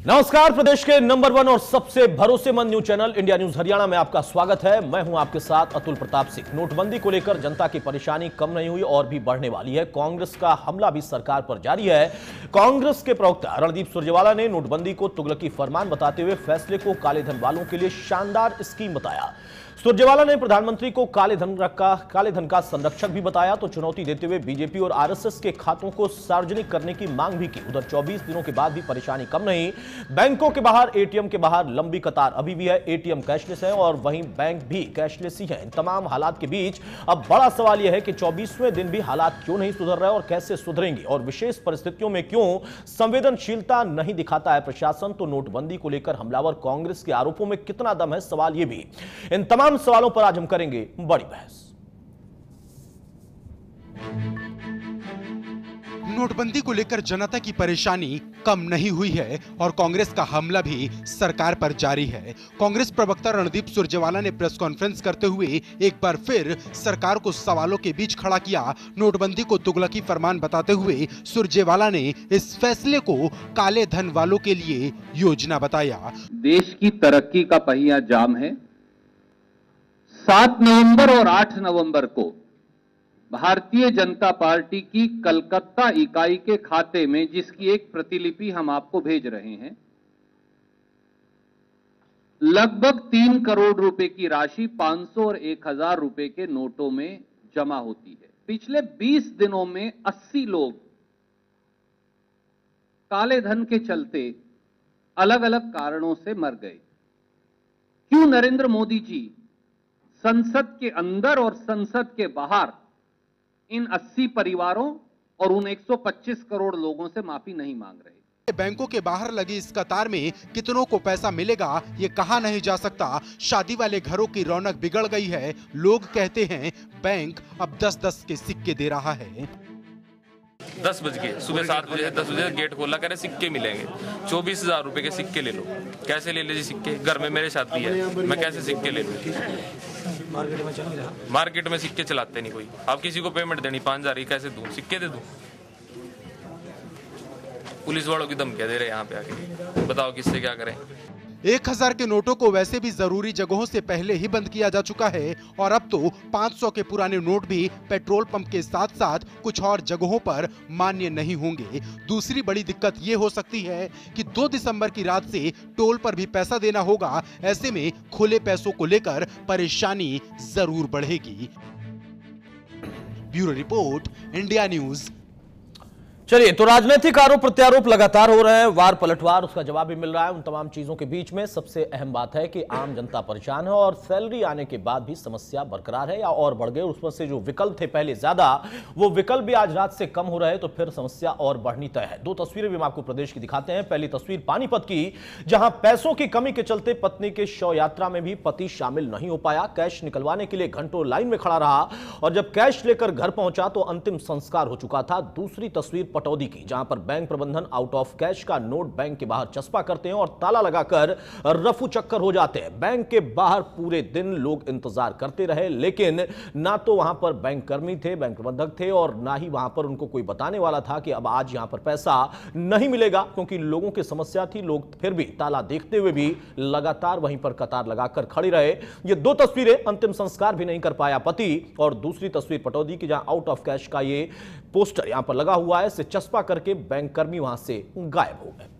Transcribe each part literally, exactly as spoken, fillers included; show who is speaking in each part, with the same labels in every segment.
Speaker 1: नमस्कार, प्रदेश के number one और सबसे भरोसेमंद news channel India News Haryana में आपका स्वागत है। मैं हूं आपके साथ अतुल प्रताप सिंह। नोटबंदी को लेकर जनता की परेशानी कम नहीं हुई और भी बढ़ने वाली है। कांग्रेस का हमला भी सरकार पर जारी है। कांग्रेस के प्रवक्ता रणदीप सुरजेवाला ने नोटबंदी को तुगलकी फरमान बताते हुए फैसले को काले धन वालों के लिए शानदार स्कीम बताया। सुरजेवाला ने प्रधानमंत्री को काले धन का काले धन का संरक्षक भी बताया तो चुनौती देते हुए बीजेपी और आरएसएस के खातों को सार्वजनिक करने की मांग भी की। उधर चौबीस दिनों के बाद भी परेशानी कम नहीं। बैंकों के बाहर, एटीएम के बाहर लंबी कतार अभी भी है। एटीएम कैशलेस है और वहीं बैंक भी कैशलेस ही है। इन तमाम हालात के बीच अब बड़ा सवाल यह है कि चौबीसवें दिन भी हालात क्यों नहीं सुधर रहे और कैसे सुधरेंगे, और विशेष परिस्थितियों में क्यों संवेदनशीलता नहीं दिखाता है प्रशासन। तो नोटबंदी को लेकर हमलावर कांग्रेस के आरोपों में कितना दम है, सवाल यह भी। इन तमाम सवालों पर आज हम करेंगे बड़ी बहस।
Speaker 2: नोटबंदी को लेकर जनता की परेशानी कम नहीं हुई है और कांग्रेस का हमला भी सरकार पर जारी है। कांग्रेस प्रवक्ता रणदीप सुरजेवाला ने प्रेस कॉन्फ्रेंस करते हुए एक बार फिर सरकार को सवालों के बीच खड़ा किया। नोटबंदी को तुगलकी फरमान बताते हुए सुरजेवाला ने इस फैसले को काले धन वालों के लिए योजना बताया।
Speaker 3: देश की तरक्की का पहिया जाम है। सात नवंबर और आठ नवंबर को भारतीय जनता पार्टी की कलकत्ता इकाई के खाते में, जिसकी एक प्रतिलिपि हम आपको भेज रहे हैं, लगभग तीन करोड़ रुपए की राशि पांच सौ और एक हजार रुपए के नोटों में जमा होती है। पिछले बीस दिनों में अस्सी लोग काले धन के चलते अलग अलग कारणों से मर गए। क्यों नरेंद्र मोदी जी संसद के अंदर और संसद के बाहर इन अस्सी परिवारों और उन एक सौ पच्चीस करोड़ लोगों से माफी नहीं मांग रहे?
Speaker 2: बैंकों के बाहर लगी इस कतार में कितनों को पैसा मिलेगा ये कहा नहीं जा सकता। शादी वाले घरों की रौनक बिगड़ गई है। लोग कहते हैं बैंक अब दस दस के सिक्के दे रहा है।
Speaker 4: दस बज के सुबह सात बजे दस बजे गेट खोला, कह रहे सिक्के मिलेंगे। चौबीस हजार रुपए के सिक्के ले लो। कैसे ले लीजिए सिक्के? घर में मेरे शादी है, मैं कैसे सिक्के ले लूं? मार्केट में चल रहा मार्केट में सिक्के चलाते नहीं कोई। आप किसी को पेमेंट देनी पांच हजार ही कैसे दूं? सिक्के दे दूं? पुलिस वालों की धमकियां दे रहे यहाँ पे आके। बताओ किससे क्या करें?
Speaker 2: एक हजार के नोटों को वैसे भी जरूरी जगहों से पहले ही बंद किया जा चुका है और अब तो पाँच सौ के पुराने नोट भी पेट्रोल पंप के साथ साथ कुछ और जगहों पर मान्य नहीं होंगे। दूसरी बड़ी दिक्कत ये हो सकती है कि दो दिसंबर की रात से टोल पर भी पैसा देना होगा। ऐसे में खुले पैसों को लेकर परेशानी जरूर बढ़ेगी। Bureau report, India News.
Speaker 1: चलिए, तो राजनीतिक आरोप प्रत्यारोप लगातार हो रहे हैं, वार पलटवार, उसका जवाब भी मिल रहा है। उन तमाम चीजों के बीच में सबसे अहम बात है कि आम जनता परेशान है और सैलरी आने के बाद भी समस्या बरकरार है या और बढ़ गए। उस पर से जो विकल्प थे पहले ज्यादा, वो विकल्प भी आज रात से कम हो रहे हैं, तो फिर समस्या और बढ़नी तय है। दो तस्वीरें भी हम आपको प्रदेश की दिखाते हैं। पहली तस्वीर पानीपत की, जहां पैसों की कमी के चलते पत्नी के शव यात्रा में भी पति शामिल नहीं हो पाया। कैश निकलवाने के लिए घंटों लाइन में खड़ा रहा और जब कैश लेकर घर पहुंचा तो अंतिम संस्कार हो चुका था। दूसरी तस्वीर पटौदी की, जहां पर बैंक प्रबंधन आउट ऑफ कैश का नोट बैंक के बाहर चस्पा करते हैं और ताला लगाकर रफू चक्कर हो जाते हैं। बैंक के बाहर पूरे दिन लोग इंतजार करते रहे, लेकिन ना तो वहां पर बैंक कर्मी थे, बैंक प्रबंधक थे, और ना ही वहां पर उनको कोई बताने वाला था कि अब आज यहां पर पैसा नहीं मिलेगा, क्योंकि लोगों की समस्या थी। लोग फिर भी ताला देखते हुए भी लगातार वहीं पर कतार लगाकर खड़े रहे। ये दो तस्वीरें, अंतिम संस्कार भी नहीं कर पाया पति, और दूसरी तस्वीर पटौदी की, जहां आउट ऑफ कैश का ये पोस्टर यहां पर लगा हुआ है, इसे चस्पा करके बैंक कर्मी वहां से गायब हो गए।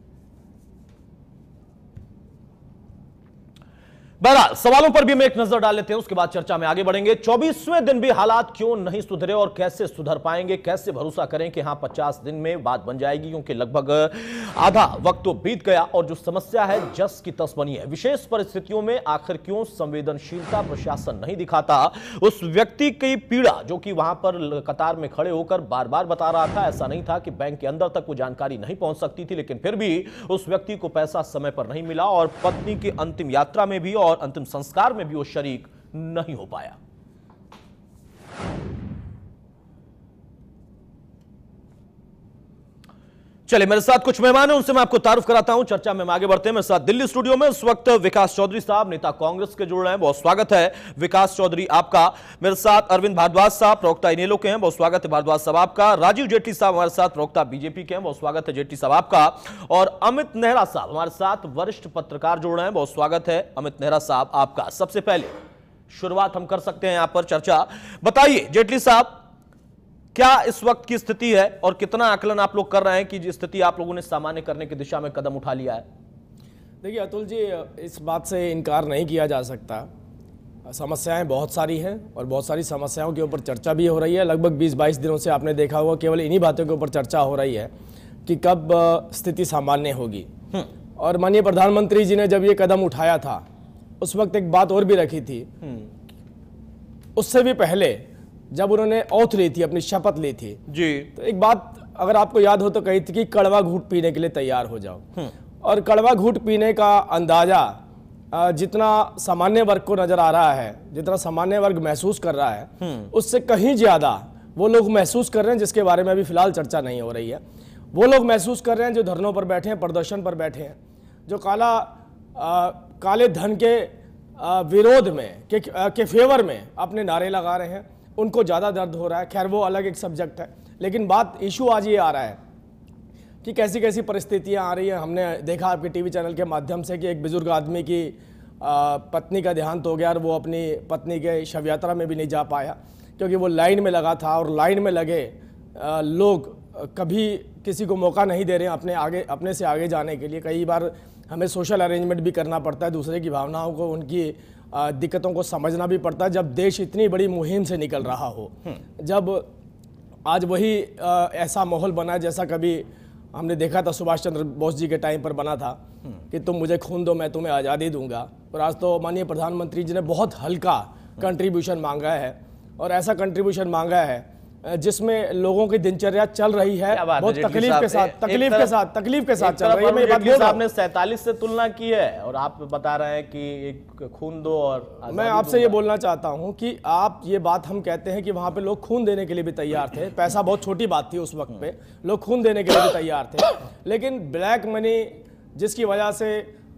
Speaker 1: बहरहाल, सवालों पर भी हम एक नजर डाल लेते हैं, उसके बाद चर्चा में आगे बढ़ेंगे। चौबीसवें दिन भी हालात क्यों नहीं सुधरे और कैसे सुधर पाएंगे? कैसे भरोसा करें कि हां पचास दिन में बात बन जाएगी, क्योंकि लगभग आधा वक्त तो बीत गया और जो समस्या है जस की तस बनी है। विशेष परिस्थितियों में आखिर क्यों संवेदनशीलता प्रशासन नहीं दिखाता? उस व्यक्ति की पीड़ा जो कि वहां पर कतार में खड़े होकर बार बार बता रहा था, ऐसा नहीं था कि बैंक के अंदर तक वो जानकारी नहीं पहुंच सकती थी, लेकिन फिर भी उस व्यक्ति को पैसा समय पर नहीं मिला और पत्नी की अंतिम यात्रा में भी और अंतिम संस्कार में भी वो शरीक नहीं हो पाया। चलिए, मेरे साथ कुछ मेहमान हैं, उनसे मैं आपको तारुफ कराता हूं। चर्चा में आगे बढ़ते हैं। मेरे साथ दिल्ली स्टूडियो में इस वक्त विकास चौधरी साहब, नेता कांग्रेस के जुड़ रहे हैं, बहुत स्वागत है विकास चौधरी आपका। मेरे साथ अरविंद भारद्वाज साहब, प्रवक्ता इनेलो के हैं, बहुत स्वागत है भारद्वाज साहब आपका। राजीव जेटली साहब हमारे साथ, प्रवक्ता बीजेपी के हैं, बहुत स्वागत है जेटली साहब आपका। और अमित नेहरा साहब हमारे साथ, वरिष्ठ पत्रकार जुड़ रहे हैं, बहुत स्वागत है अमित नेहरा साहब आपका। सबसे पहले शुरुआत हम कर सकते हैं यहां पर चर्चा। बताइए जेटली साहब, क्या इस वक्त की स्थिति है और कितना आकलन आप लोग कर रहे हैं कि जिस स्थिति आप लोगों ने सामान्य करने की दिशा में कदम उठा लिया है?
Speaker 5: देखिए अतुल जी, इस बात से इनकार नहीं किया जा सकता, समस्याएं बहुत सारी हैं और बहुत सारी समस्याओं के ऊपर चर्चा भी हो रही है। लगभग बीस बाईस दिनों से आपने देखा होगा केवल इन्हीं बातों के ऊपर चर्चा हो रही है कि कब स्थिति सामान्य होगी। और माननीय प्रधानमंत्री जी ने जब ये कदम उठाया था उस वक्त एक बात और भी रखी थी, उससे भी पहले जब उन्होंने औथ ली थी, अपनी शपथ ली थी
Speaker 1: जी,
Speaker 5: तो एक बात अगर आपको याद हो तो कही थी कि कड़वा घूंट पीने के लिए तैयार हो जाओ। और कड़वा घूंट पीने का अंदाजा जितना सामान्य वर्ग को नजर आ रहा है, जितना सामान्य वर्ग महसूस कर रहा है, उससे कहीं ज्यादा वो लोग महसूस कर रहे हैं जिसके बारे में अभी फिलहाल चर्चा नहीं हो रही है। वो लोग महसूस कर रहे हैं जो धरनों पर बैठे हैं, प्रदर्शन पर बैठे हैं, जो काला आ, काले धन के आ, विरोध में के, के फेवर में अपने नारे लगा रहे हैं, उनको ज़्यादा दर्द हो रहा है। खैर वो अलग एक सब्जेक्ट है, लेकिन बात इशू आज ये आ रहा है कि कैसी कैसी परिस्थितियां आ रही हैं। हमने देखा आपके टीवी चैनल के माध्यम से कि एक बुजुर्ग आदमी की आ, पत्नी का देहांत हो गया और वो अपनी पत्नी के शव यात्रा में भी नहीं जा पाया क्योंकि वो लाइन में लगा था। और लाइन में लगे आ, लोग कभी किसी को मौका नहीं दे रहे हैं अपने आगे अपने से आगे जाने के लिए। कई बार हमें सोशल अरेंजमेंट भी करना पड़ता है, दूसरे की भावनाओं को, उनकी दिक्कतों को समझना भी पड़ता है जब देश इतनी बड़ी मुहिम से निकल रहा हो। जब आज वही ऐसा माहौल बना जैसा कभी हमने देखा था सुभाष चंद्र बोस जी के टाइम पर बना था कि तुम मुझे खून दो मैं तुम्हें आज़ादी दूंगा। और आज तो माननीय प्रधानमंत्री जी ने बहुत हल्का कंट्रीब्यूशन मांगा है और ऐसा कंट्रीब्यूशन मांगा है जिसमें लोगों की दिनचर्या चल रही है बहुत तकलीफ के साथ तकलीफ के साथ तकलीफ के साथ चल रही है। मैं बात बोल रहा हूं,
Speaker 1: आपने सैंतालीस से तुलना की है और आप बता रहे हैं कि एक खून दो और
Speaker 5: मैं आपसे ये बोलना चाहता हूं कि आप ये बात हम कहते हैं कि वहां पे लोग खून देने के लिए भी तैयार थे, पैसा बहुत छोटी बात थी उस वक्त पे, लोग खून देने के लिए भी तैयार थे, लेकिन ब्लैक मनी जिसकी वजह से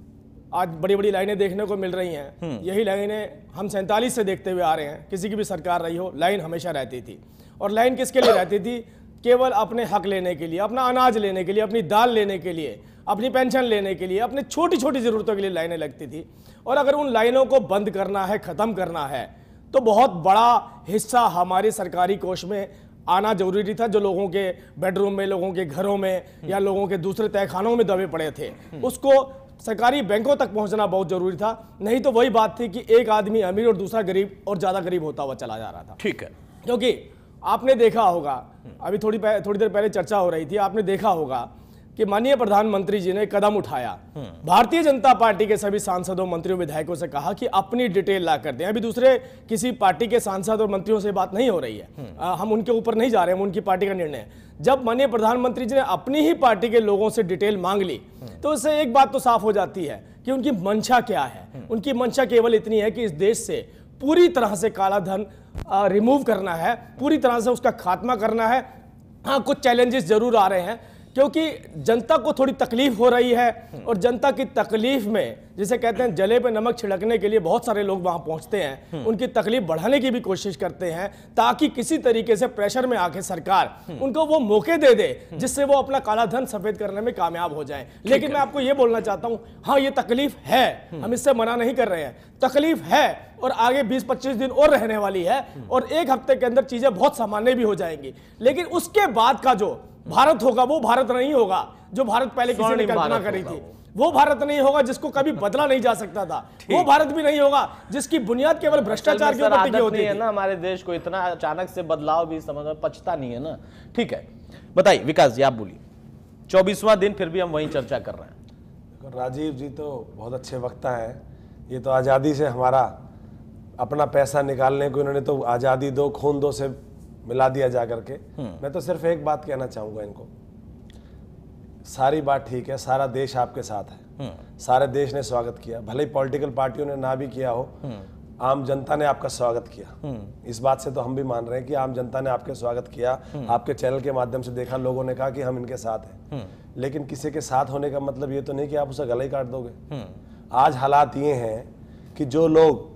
Speaker 5: आज बड़ी बड़ी लाइनें देखने को मिल रही हैं, यही लाइनें हम सैंतालीस से देखते हुए आ रहे हैं। किसी की भी सरकार रही हो, लाइन हमेशा रहती थी। और लाइन किसके लिए रहती थी? केवल अपने हक लेने के लिए, अपना अनाज लेने के लिए, अपनी दाल लेने के लिए, अपनी पेंशन लेने के लिए, अपनी छोटी छोटी जरूरतों के लिए लाइनें लगती थी। और अगर उन लाइनों को बंद करना है, खत्म करना है, तो बहुत बड़ा हिस्सा हमारे सरकारी कोष में आना जरूरी था, जो लोगों के बेडरूम में, लोगों के घरों में या लोगों के दूसरे तहखानों में दबे पड़े थे, उसको सरकारी बैंकों तक पहुंचना बहुत जरूरी था। नहीं तो वही बात थी कि एक आदमी अमीर और दूसरा गरीब और ज्यादा गरीब होता हुआ चला जा रहा था।
Speaker 1: ठीक है,
Speaker 5: क्योंकि आपने देखा होगा, अभी थोड़ी थोड़ी देर पहले चर्चा हो रही थी, आपने देखा होगा कि माननीय प्रधानमंत्री जी ने कदम उठाया, भारतीय जनता पार्टी के सभी सांसदों, मंत्रियों, विधायकों से कहा कि अपनी डिटेल ला कर दें। अभी दूसरे किसी पार्टी के सांसद और मंत्रियों से बात नहीं हो रही है, आ, हम उनके ऊपर नहीं जा रहे हैं, उनकी पार्टी का निर्णय है। जब माननीय प्रधानमंत्री जी ने अपनी ही पार्टी के लोगों से डिटेल मांग ली तो उससे एक बात तो साफ हो जाती है कि उनकी मंशा क्या है। उनकी मंशा केवल इतनी है कि इस देश से पूरी तरह से काला धन रिमूव करना है, पूरी तरह से उसका खात्मा करना है। हाँ, कुछ चैलेंजेस जरूर आ रहे हैं क्योंकि जनता को थोड़ी तकलीफ हो रही है और जनता की तकलीफ में, जिसे कहते हैं जले पे नमक छिड़कने के लिए बहुत सारे लोग वहां पहुंचते हैं, उनकी तकलीफ बढ़ाने की भी कोशिश करते हैं ताकि किसी तरीके से प्रेशर में आके सरकार उनको वो मौके दे दे जिससे वो अपना काला धन सफेद करने में कामयाब हो जाएं। लेकिन मैं आपको ये बोलना चाहता हूं, हाँ ये तकलीफ है, हम इससे मना नहीं कर रहे हैं, तकलीफ है और आगे बीस पच्चीस दिन और रहने वाली है और एक हफ्ते के अंदर चीजें बहुत सामान्य भी हो जाएंगी। लेकिन उसके बाद का जो भारत होगा वो भारत नहीं होगा जो भारत पहले किसी ने कल्पना करी थी। वो भारत नहीं होगा जिसको कभी बदला नहीं जा सकता था। वो भारत भी नहीं होगा जिसकी बुनियाद केवल भ्रष्टाचार के ऊपर टिकी होती है
Speaker 1: ना। हमारे देश को इतना अचानक से बदलाव भी समझ में पचता नहीं है ना। ठीक है, बताइए विकास जी, आप बोलिए। चौबीसवां दिन फिर भी हम वही चर्चा कर रहे हैं।
Speaker 6: राजीव जी तो बहुत अच्छे वक्ता हैं। ये तो आज़ादी से हमारा अपना पैसा निकालने को इन्होंने तो आज़ादी दो खून दो से मिला दिया जा करके। मैं तो सिर्फ एक बात कहना चाहूँगा इनको, सारी बात ठीक है, सारा देश आपके साथ है, सारे देश ने स्वागत किया, भले ही पॉलिटिकल पार्टियों ने ना भी किया हो, आम जनता ने आपका स्वागत किया। इस बात से तो हम भी मान रहे हैं कि आम जनता ने आपके स्वागत किया। आपके चैनल के माध्यम से देखा, लोगों ने कहा कि हम इनके साथ हैं। लेकिन किसी के साथ होने का मतलब ये तो नहीं कि आप उसे गला ही काट दोगे। आज हालात ये हैं कि जो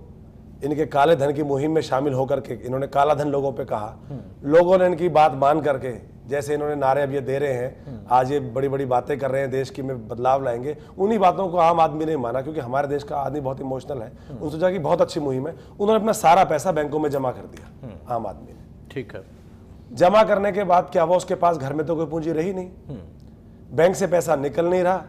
Speaker 6: लोग इनके काले धन की मुहिम में शामिल होकर के इन्होंने काला धन लोगों पे कहा, लोगों ने इनकी बात मान करके, जैसे इन्होंने नारे अब ये दे रहे हैं, आज ये बड़ी बड़ी बातें कर रहे हैं, देश की में बदलाव लाएंगे, उन्हीं बातों को आम आदमी ने माना, क्योंकि हमारे देश का आदमी बहुत इमोशनल है। उन्होंने सोचा कि बहुत अच्छी मुहिम है, उन्होंने अपना सारा पैसा बैंकों में जमा कर दिया आम आदमी ने।
Speaker 1: ठीक है।
Speaker 6: जमा करने के बाद क्या हुआ, उसके पास घर में तो कोई पूंजी रही नहीं, बैंक से पैसा निकल नहीं रहा,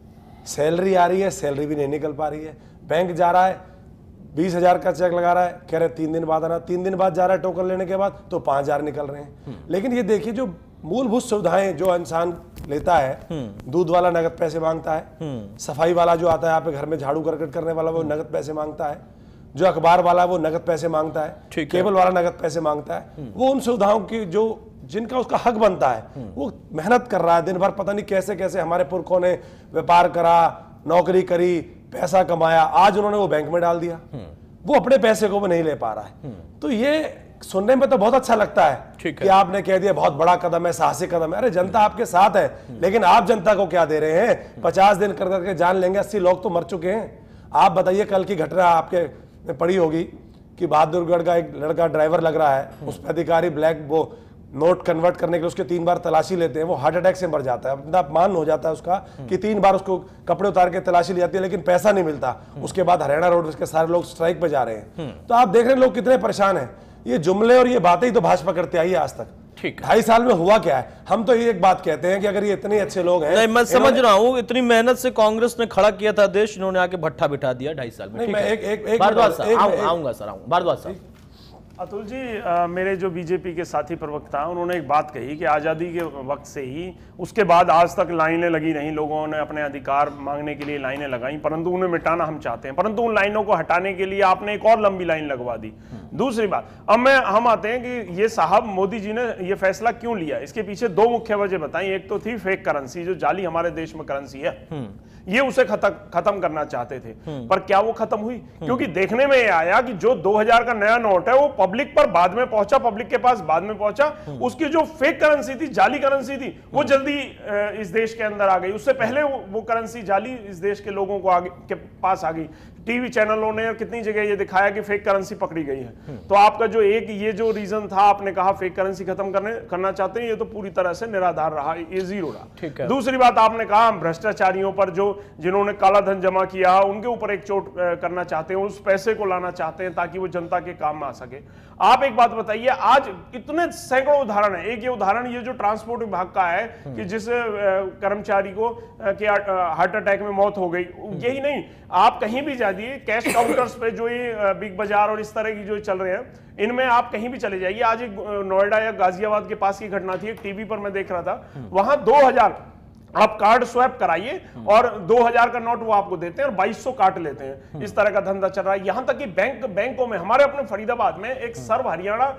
Speaker 6: सैलरी आ रही है, सैलरी भी नहीं निकल पा रही है, बैंक जा रहा है बीस हजार का चेक लगा रहा है, कह रहे तीन दिन बाद आना, तीन दिन बाद जा रहा है टोकन लेने के बाद तो पांच हजार निकल रहे हैं। लेकिन ये देखिए, जो मूलभूत सुविधाएं जो इंसान लेता है, दूध वाला नगद पैसे मांगता है, सफाई वाला जो आता है यहाँ पे घर में झाड़ू करकट करने वाला वो नगद पैसे मांगता है, जो अखबार वाला वो नगद पैसे मांगता है, केबल वाला नगद पैसे मांगता है, वो उन सुविधाओं की जो जिनका उसका हक बनता है वो मेहनत कर रहा है दिन भर, पता नहीं कैसे कैसे हमारे पुरखों ने व्यापार करा, नौकरी करी, पैसा कमाया, आज उन्होंने वो बैंक में डाल दिया, वो अपने पैसे को भी नहीं ले पा रहा है। तो ये सुनने में तो बहुत अच्छा लगता है कि आपने कह दिया बहुत बड़ा कदम है, साहसिक कदम है। अरे जनता आपके साथ है, लेकिन आप जनता को क्या दे रहे हैं? पचास दिन कर करके जान लेंगे, अस्सी लोग तो मर चुके हैं। आप बताइए, कल की घटना आपके पड़ी होगी कि बहादुरगढ़ का एक लड़का ड्राइवर लग रहा है, उस पर अधिकारी ब्लैक वो नोट कन्वर्ट करने के लिए उसके तीन बार तलाशी लेते हैं, वो हार्ट अटैक से मर जाता है। अपना अपमान हो जाता है उसका कि तीन बार उसको कपड़े उतार के तलाशी ली जाती है, लेकिन पैसा नहीं मिलता। उसके बाद हरियाणा रोड के सारे लोग स्ट्राइक पे जा रहे हैं। तो आप देख रहे हैं लोग कितने परेशान हैं। ये जुमले और ये बातें ही तो भाजपा करते आई है आज तक।
Speaker 1: ठीक,
Speaker 6: ढाई साल में हुआ क्या है? हम तो ये एक बात कहते हैं कि अगर ये इतने अच्छे लोग हैं,
Speaker 1: नहीं, मैं समझ रहा हूँ, इतनी मेहनत से कांग्रेस ने खड़ा किया था देश, इन्होंने आके भट्ठा बिठा दिया ढाई साल में।
Speaker 6: मैं एक एक एक
Speaker 1: भारद्वाज साहब आऊंगा सर आऊंगा भारद्वाज साहब।
Speaker 7: अतुल जी, आ, मेरे जो बीजेपी के साथी प्रवक्ता हैं उन्होंने एक बात कही कि आज़ादी के वक्त से ही उसके बाद आज तक लाइनें लगी रहीं, लोगों ने अपने अधिकार मांगने के लिए लाइनें लगाई, परंतु उन्हें मिटाना हम चाहते हैं, परंतु उन लाइनों को हटाने के लिए आपने एक और लंबी लाइन लगवा दी। दूसरी बात, अब मैं हम आते हैं कि ये साहब मोदी जी ने ये फैसला क्यों लिया, इसके पीछे दो मुख्य वजह बताई। एक तो थी फेक करेंसी, जो जाली हमारे देश में करेंसी है, ये उसे खत्म खत्म करना चाहते थे, पर क्या वो खत्म हुई? क्योंकि देखने में ये आया कि जो दो हज़ार का नया नोट है वो पब्लिक पर बाद में पहुंचा, पब्लिक के पास बाद में पहुंचा। उसकी जो फेक करेंसी थी, जाली करेंसी थी, वो जल्दी इस देश के अंदर आ गई। उससे पहले वो करेंसी जाली इस देश के लोगों को आगे के पास आ गई। टीवी चैनलों ने कितनी जगह ये दिखाया कि फेक करेंसी पकड़ी गई है। तो आपका जो एक ये जो रीजन था, आपने कहा फेक करेंसी खत्म करने करना चाहते हैं, ये तो पूरी तरह से निराधार रहा, ये जीरो रहा। दूसरी बात, आपने कहा भ्रष्टाचारियों पर, जो जिन्होंने काला धन जमा किया, उनके ऊपर एक चोट करना चाहते हैं, उस पैसे को लाना चाहते हैं ताकि वो जनता के काम में आ सके। आप एक बात बताइए, आज इतने सैकड़ों उदाहरण है। एक ये उदाहरण ये जो ट्रांसपोर्ट विभाग का है कि जिस कर्मचारी को हार्ट अटैक में मौत हो गई, यही नहीं, आप कहीं भी जा दिए कैश काउंटर्स पे, जो ये बिग बाजार और इस तरह की जो चल रहे हैं, इनमें आप कहीं भी चले जाइए। आज एक नोएडा या गाजियाबाद के पास की घटना थी, एक टीवी पर मैं देख रहा था, वहां दो हजार आप कार्ड स्वैप कराइए और दो हज़ार का नोट वो आपको देते हैं और बाईस सौ काट लेते हैं। इस तरह का धंधा चल रहा है। यहां तक कि बैंक बैंकों में, हमारे अपने फरीदाबाद में एक सर्व हरियाणा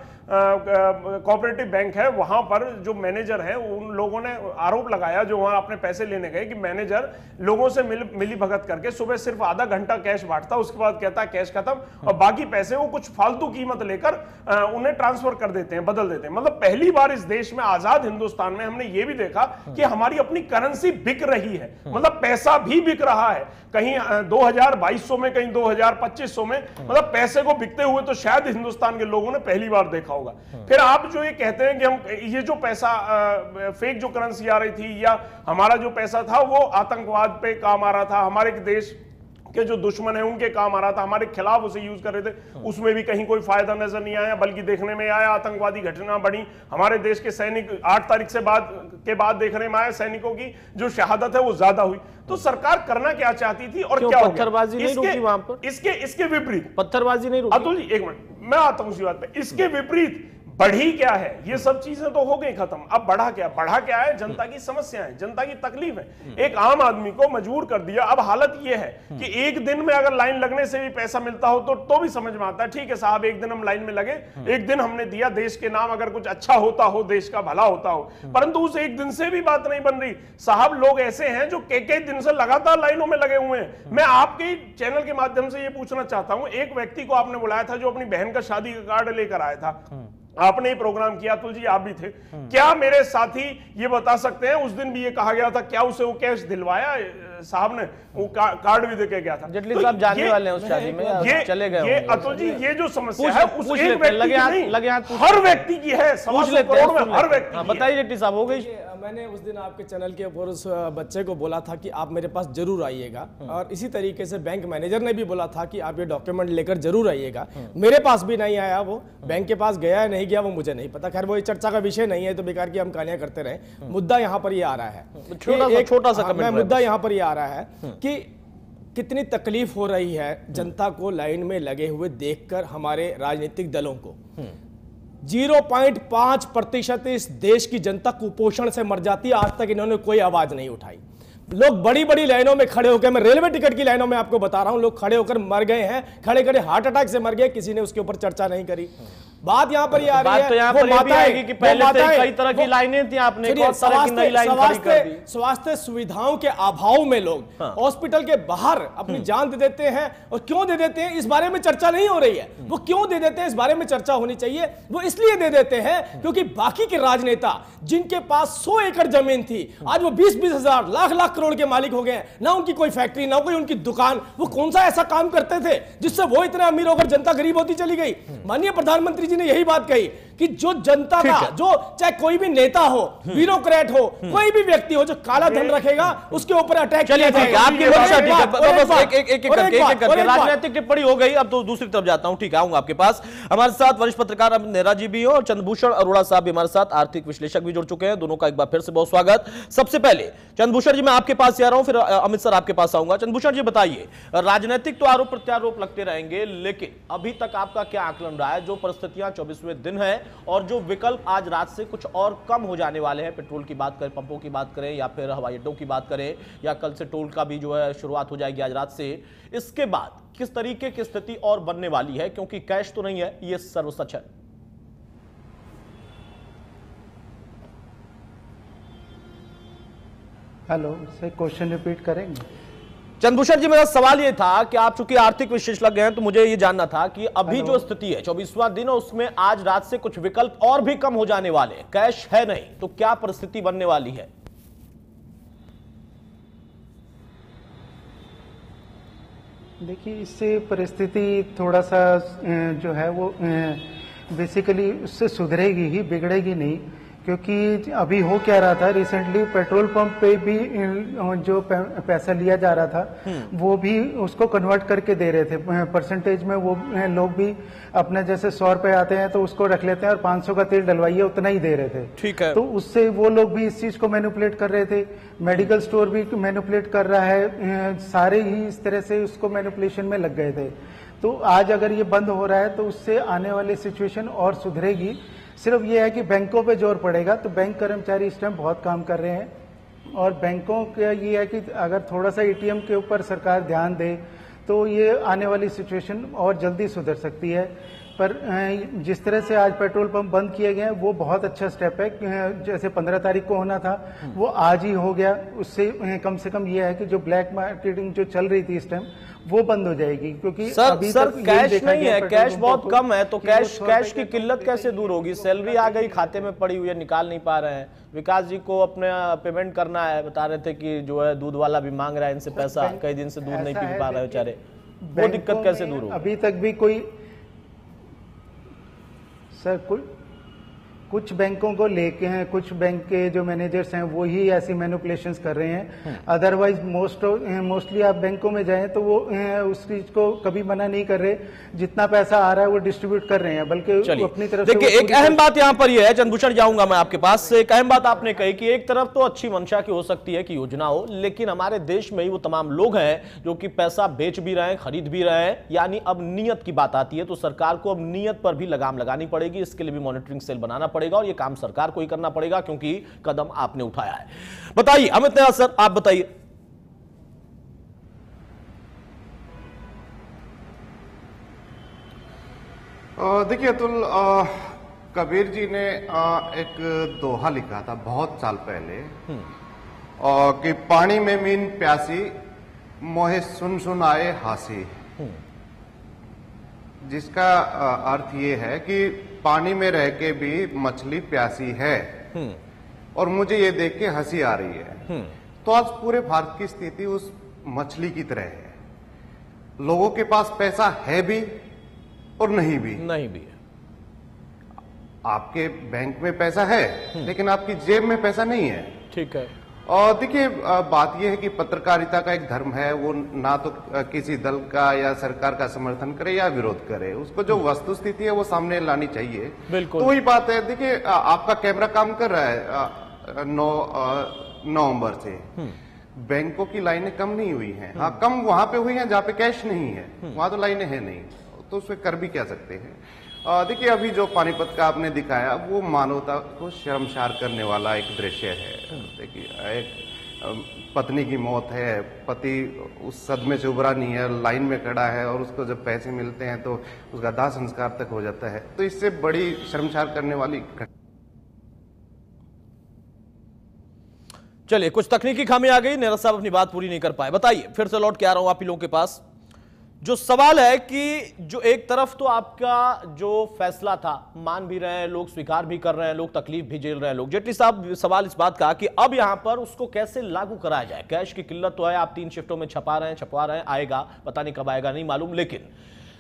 Speaker 7: कोऑपरेटिव बैंक है, वहां पर जो मैनेजर है, उन लोगों ने आरोप लगाया, जो वहां अपने पैसे लेने गए, कि मैनेजर लोगों से मिल, मिली भगत करके सुबह सिर्फ आधा घंटा कैश बांटता, उसके बाद कहता है कैश खत्म, और बाकी पैसे वो कुछ फालतू कीमत लेकर उन्हें ट्रांसफर कर देते हैं, बदल देते हैं। मतलब पहली बार इस देश में, आजाद हिंदुस्तान में, हमने ये भी देखा कि हमारी अपनी करेंसी बिक रही है, मतलब पैसा भी बिक रहा है। कहीं दो हजार बाईस सौ में, कहीं दो हजार पच्चीस सौ में, मतलब पैसे को बिकते हुए तो शायद हिंदुस्तान के लोगों ने पहली बार देखा होगा। फिर आप जो ये कहते हैं कि हम ये जो पैसा फेक जो करेंसी आ रही थी, या हमारा जो पैसा था वो आतंकवाद पे काम आ रहा था, हमारे देश के जो दुश्मन है उनके काम आ रहा था, हमारे खिलाफ उसे यूज कर रहे थे, उसमें भी कहीं कोई फायदा नजर नहीं आया, बल्कि देखने में आया आतंकवादी घटना बढ़ी। हमारे देश के सैनिक आठ तारीख से बाद के बाद देखने में आया सैनिकों की जो शहादत है वो ज्यादा हुई। तो सरकार करना क्या चाहती थी और क्या
Speaker 1: पत्थरबाजी नहीं रुकी वहां पर?
Speaker 7: इसके इसके विपरीत
Speaker 1: पत्थरबाजी नहीं रुकी।
Speaker 7: अतुल जी एक मिनट, मैं आता हूं उसी बात पे। इसके विपरीत बढ़ी क्या है, ये सब चीजें तो हो गई खत्म। अब बढ़ा क्या, बढ़ा क्या है, जनता की समस्याएं, जनता की तकलीफ है, एक आम आदमी को मजबूर कर दिया। अब हालत ये है कि एक दिन में अगर लाइन लगने से भी पैसा मिलता हो तो तो भी समझ में आता है, ठीक है साहब एक दिन हम लाइन में लगे, एक दिन हमने दिया, देश के नाम अगर कुछ अच्छा होता हो, देश का भला होता हो, परंतु उस एक दिन से भी बात नहीं बन रही साहब। लोग ऐसे हैं जो कई कई दिन से लगातार लाइनों में लगे हुए हैं। मैं आपके चैनल के माध्यम से ये पूछना चाहता हूं, एक व्यक्ति को आपने बुलाया था जो अपनी बहन का शादी का कार्ड लेकर आया था, आपने ही प्रोग्राम किया, अतुल जी आप भी थे, क्या मेरे साथी ये बता सकते हैं उस दिन भी ये कहा गया था, क्या उसे वो कैश दिलवाया साहब ने, वो का, कार्ड भी देके गया था?
Speaker 1: जेटली साहब जानने वाले हैं उस शादी में,
Speaker 7: ये
Speaker 1: चले गए
Speaker 7: ये अतुल जी ये जो समस्या है उस एक व्यक्ति की नहीं, हर व्यक्ति की है,
Speaker 1: पूछ लेते हैं,
Speaker 7: हर व्यक्ति।
Speaker 1: बताइए जेटली साहब, हो गई?
Speaker 5: मैंने उस दिन आपके चैनल के ऊपर उस बच्चे को बोला था कि आप मेरे पास जरूर आइएगा, और इसी तरीके से बैंक मैनेजर ने भी बोला था कि आप ये डॉक्यूमेंट लेकर जरूर आइएगा। मेरे पास भी नहीं आया, वो बैंक के पास गया है नहीं गया वो मुझे नहीं पता, खैर वो चर्चा का विषय नहीं है, तो बेकार की हम कहानियां करते रहे। मुद्दा यहाँ पर ये आ रहा है,
Speaker 1: छोटा सा
Speaker 5: मैं मुद्दा यहाँ पर ये आ रहा है कि कितनी तकलीफ हो रही है जनता को लाइन में लगे हुए देखकर, हमारे राजनीतिक दलों को। ज़ीरो पॉइंट पाँच प्रतिशत इस देश की जनता कुपोषण से मर जाती है, आज तक इन्होंने कोई आवाज नहीं उठाई। लोग बड़ी बड़ी लाइनों में खड़े होकर, मैं रेलवे टिकट की लाइनों में आपको बता रहा हूं, लोग खड़े होकर मर गए हैं, खड़े खड़े हार्ट अटैक से मर गए, किसी ने उसके ऊपर चर्चा नहीं करी। बात यहां पर ये आ रही है,
Speaker 1: तो यहाँ पर ये भी आएगी कि पहले से कई तरह की लाइनें थी, आपने बहुत तरह की नई लाइन खड़ी कर दी।
Speaker 5: स्वास्थ्य सुविधाओं के अभाव में लोग हॉस्पिटल के बाहर अपनी जान दे देते हैं, और क्यों दे देते हैं इस बारे में चर्चा नहीं हो रही है। वो क्यों दे देते हैं इस बारे में चर्चा होनी चाहिए। वो इसलिए दे देते हैं क्योंकि बाकी के राजनेता जिनके पास सौ एकड़ जमीन थी, आज वो बीस बीस हजार लाख लाख करोड़ के मालिक हो गए, ना उनकी कोई फैक्ट्री, ना कोई उनकी दुकान। वो कौन सा ऐसा काम करते थे जिससे वो इतने अमीर होकर जनता गरीब होती चली गई। माननीय प्रधानमंत्री जी ने यही बात कही कि जो जनता का, जो चाहे कोई भी नेता हो, ब्यूरोक्रेट हो, कोई भी व्यक्ति हो जो काला धन रखेगा उसके ऊपर अटैक किया जाएगा।
Speaker 1: आपकी मंशा ठीक है, बस एक एक एक करके राजनीतिक टिप्पणी हो गई, अब तो दूसरी तरफ जाता हूं। ठीक है, आऊंगा आपके पास। हमारे साथ वरिष्ठ पत्रकार अमित नेहरा जी भी हो, और चंद्रभूषण अरोड़ा साहब भी हमारे साथ, आर्थिक विश्लेषक भी जुड़ चुके हैं। दोनों का एक बार फिर से बहुत स्वागत। सबसे पहले चंद्रभूषण जी मैं आपके पास आ रहा हूं, फिर अमित सर आपके पास आऊंगा। चंद्रभूषण जी बताइए, राजनीतिक तो आरोप प्रत्यारोप लगते रहेंगे, लेकिन अभी तक आपका क्या आकलन रहा है, जो परिस्थितियां चौबीसवें दिन है और जो विकल्प आज रात से कुछ और कम हो जाने वाले हैं, पेट्रोल की बात करें, पंपों की बात करें, या फिर हवाई अड्डों की बात करें, या कल से टोल का भी जो है शुरुआत हो जाएगी आज रात से, इसके बाद किस तरीके की स्थिति और बनने वाली है, क्योंकि कैश तो नहीं है, ये सर्वसच है।
Speaker 8: हेलो सर, क्वेश्चन रिपीट करेंगे?
Speaker 1: चंद्रभूषण जी मेरा सवाल ये था कि आप चूंकि आर्थिक विशेषज्ञ हैं, तो मुझे ये जानना था कि अभी जो स्थिति है चौबीसवां दिन, उसमें आज रात से कुछ विकल्प और भी कम हो जाने वाले हैं, कैश है नहीं, तो क्या परिस्थिति बनने वाली है?
Speaker 8: देखिए, इससे परिस्थिति थोड़ा सा जो है वो बेसिकली उससे सुधरेगी ही, बिगड़ेगी नहीं। क्योंकि अभी हो क्या रहा था, रिसेंटली पेट्रोल पंप पे भी जो पैसा लिया जा रहा था वो भी उसको कन्वर्ट करके दे रहे थे परसेंटेज में। वो लोग भी अपने जैसे सौ रुपए आते हैं तो उसको रख लेते हैं और पाँच सौ का तेल डलवाइए उतना ही दे रहे थे।
Speaker 1: ठीक है,
Speaker 8: तो उससे वो लोग भी इस चीज को मैनिपुलेट कर रहे थे, मेडिकल स्टोर भी मैनिपुलेट कर रहा है, सारे ही इस तरह से उसको मैनिपुलेशन में लग गए थे। तो आज अगर ये बंद हो रहा है तो उससे आने वाली सिचुएशन और सुधरेगी। सिर्फ ये है कि बैंकों पे जोर पड़ेगा, तो बैंक कर्मचारी इस टाइम बहुत काम कर रहे हैं, और बैंकों का ये है कि अगर थोड़ा सा एटीएम के ऊपर सरकार ध्यान दे तो ये आने वाली सिचुएशन और जल्दी सुधर सकती है। पर जिस तरह से आज पेट्रोल पंप बंद किए गए हैं वो बहुत अच्छा स्टेप है। जैसे पंद्रह तारीख को होना था वो आज ही हो गया, उससे कम से कम ये है कि जो ब्लैक मार्केटिंग जो चल रही थी इस टाइम वो बंद हो जाएगी। क्योंकि
Speaker 1: सर
Speaker 8: अभी
Speaker 1: सर
Speaker 8: तक
Speaker 1: कैश नहीं है, कैश बहुत कम है, तो कैश कैश की किल्लत कैसे दूर होगी? सैलरी आ गई, खाते में पड़ी हुई है, निकाल नहीं पा रहे हैं। विकास जी को अपने पेमेंट करना है, बता रहे थे कि जो है दूध वाला भी मांग रहा है इनसे पैसा, कई दिन से दूध नहीं पी पा रहे बेचारे, वो दिक्कत कैसे दूर होगी?
Speaker 8: अभी तक भी कोई सर कोई कुछ बैंकों को लेके हैं, कुछ बैंक के जो मैनेजर्स हैं वो ही ऐसी मैनिपुलेशंस कर रहे हैं। अदरवाइज मोस्ट मोस्टली आप बैंकों में जाएं तो वो उस चीज को कभी मना नहीं कर रहे, जितना पैसा आ रहा है वो डिस्ट्रीब्यूट कर रहे हैं, बल्कि अपनी तरफ से।
Speaker 1: देखिए, एक अहम बात यहां पर यह है, चंद्रभूषण जाऊंगा मैं आपके पास। एक अहम बात आपने कही कि एक तरफ तो अच्छी मंशा की हो सकती है कि योजना हो, लेकिन हमारे देश में ही वो तमाम लोग हैं जो कि पैसा बेच भी रहे हैं, खरीद भी रहे हैं। यानी अब नियत की बात आती है तो सरकार को अब नियत पर भी लगाम लगानी पड़ेगी। इसके लिए भी मॉनिटरिंग सेल बनाना पड़ेगा और यह काम सरकार को ही करना पड़ेगा, क्योंकि कदम आपने उठाया है। बताइए अमित नाथ सर, आप बताइए।
Speaker 9: देखिए अतुल, कबीर जी ने आ, एक दोहा लिखा था बहुत साल पहले आ, कि पानी में मीन प्यासी, मोहे सुन सुन आए हासी। जिसका आ, अर्थ ये है कि पानी में रह के भी मछली प्यासी है और मुझे ये देख के हंसी आ रही है। तो आज पूरे भारत की स्थिति उस मछली की तरह है। लोगों के पास पैसा है भी और नहीं भी
Speaker 1: नहीं भी है।
Speaker 9: आपके बैंक में पैसा है लेकिन आपकी जेब में पैसा नहीं है।
Speaker 1: ठीक है।
Speaker 9: और देखिए, बात यह है कि पत्रकारिता का एक धर्म है, वो ना तो किसी दल का या सरकार का समर्थन करे या विरोध करे, उसको जो वस्तु स्थिति है वो सामने लानी चाहिए।
Speaker 1: बिल्कुल।
Speaker 9: तो वही बात है। देखिए, आपका कैमरा काम कर रहा है नौ नवंबर से, बैंकों की लाइनें कम नहीं हुई हैं। हाँ, कम वहां पे हुई हैं जहाँ पे कैश नहीं है, वहां तो लाइनें है नहीं, तो उसमें कर भी क्या सकते हैं। देखिए, अभी जो पानीपत का आपने दिखाया वो मानवता को शर्मसार करने वाला एक दृश्य है। देखिए, एक पत्नी की मौत है, पति उस सदमे से उभरा नहीं है, लाइन में खड़ा है और उसको जब पैसे मिलते हैं तो उसका दाह संस्कार तक हो जाता है। तो इससे बड़ी शर्मसार करने वाली घटना।
Speaker 1: चलिए, कुछ तकनीकी खामी आ गई, नीरज साहब अपनी बात पूरी नहीं कर पाए। बताइए, फिर से लौट के आ रहा हूं आप ही लोगों के पास। जो सवाल है कि जो एक तरफ तो आपका जो फैसला था मान भी रहे हैं लोग, स्वीकार भी कर रहे हैं लोग, तकलीफ भी झेल रहे हैं लोग। जेटली साहब, सवाल इस बात का कि अब यहां पर उसको कैसे लागू कराया जाए। कैश की किल्लत तो है, आप तीन शिफ्टों में छपा रहे हैं, छपवा रहे हैं, आएगा, पता नहीं कब आएगा नहीं मालूम, लेकिन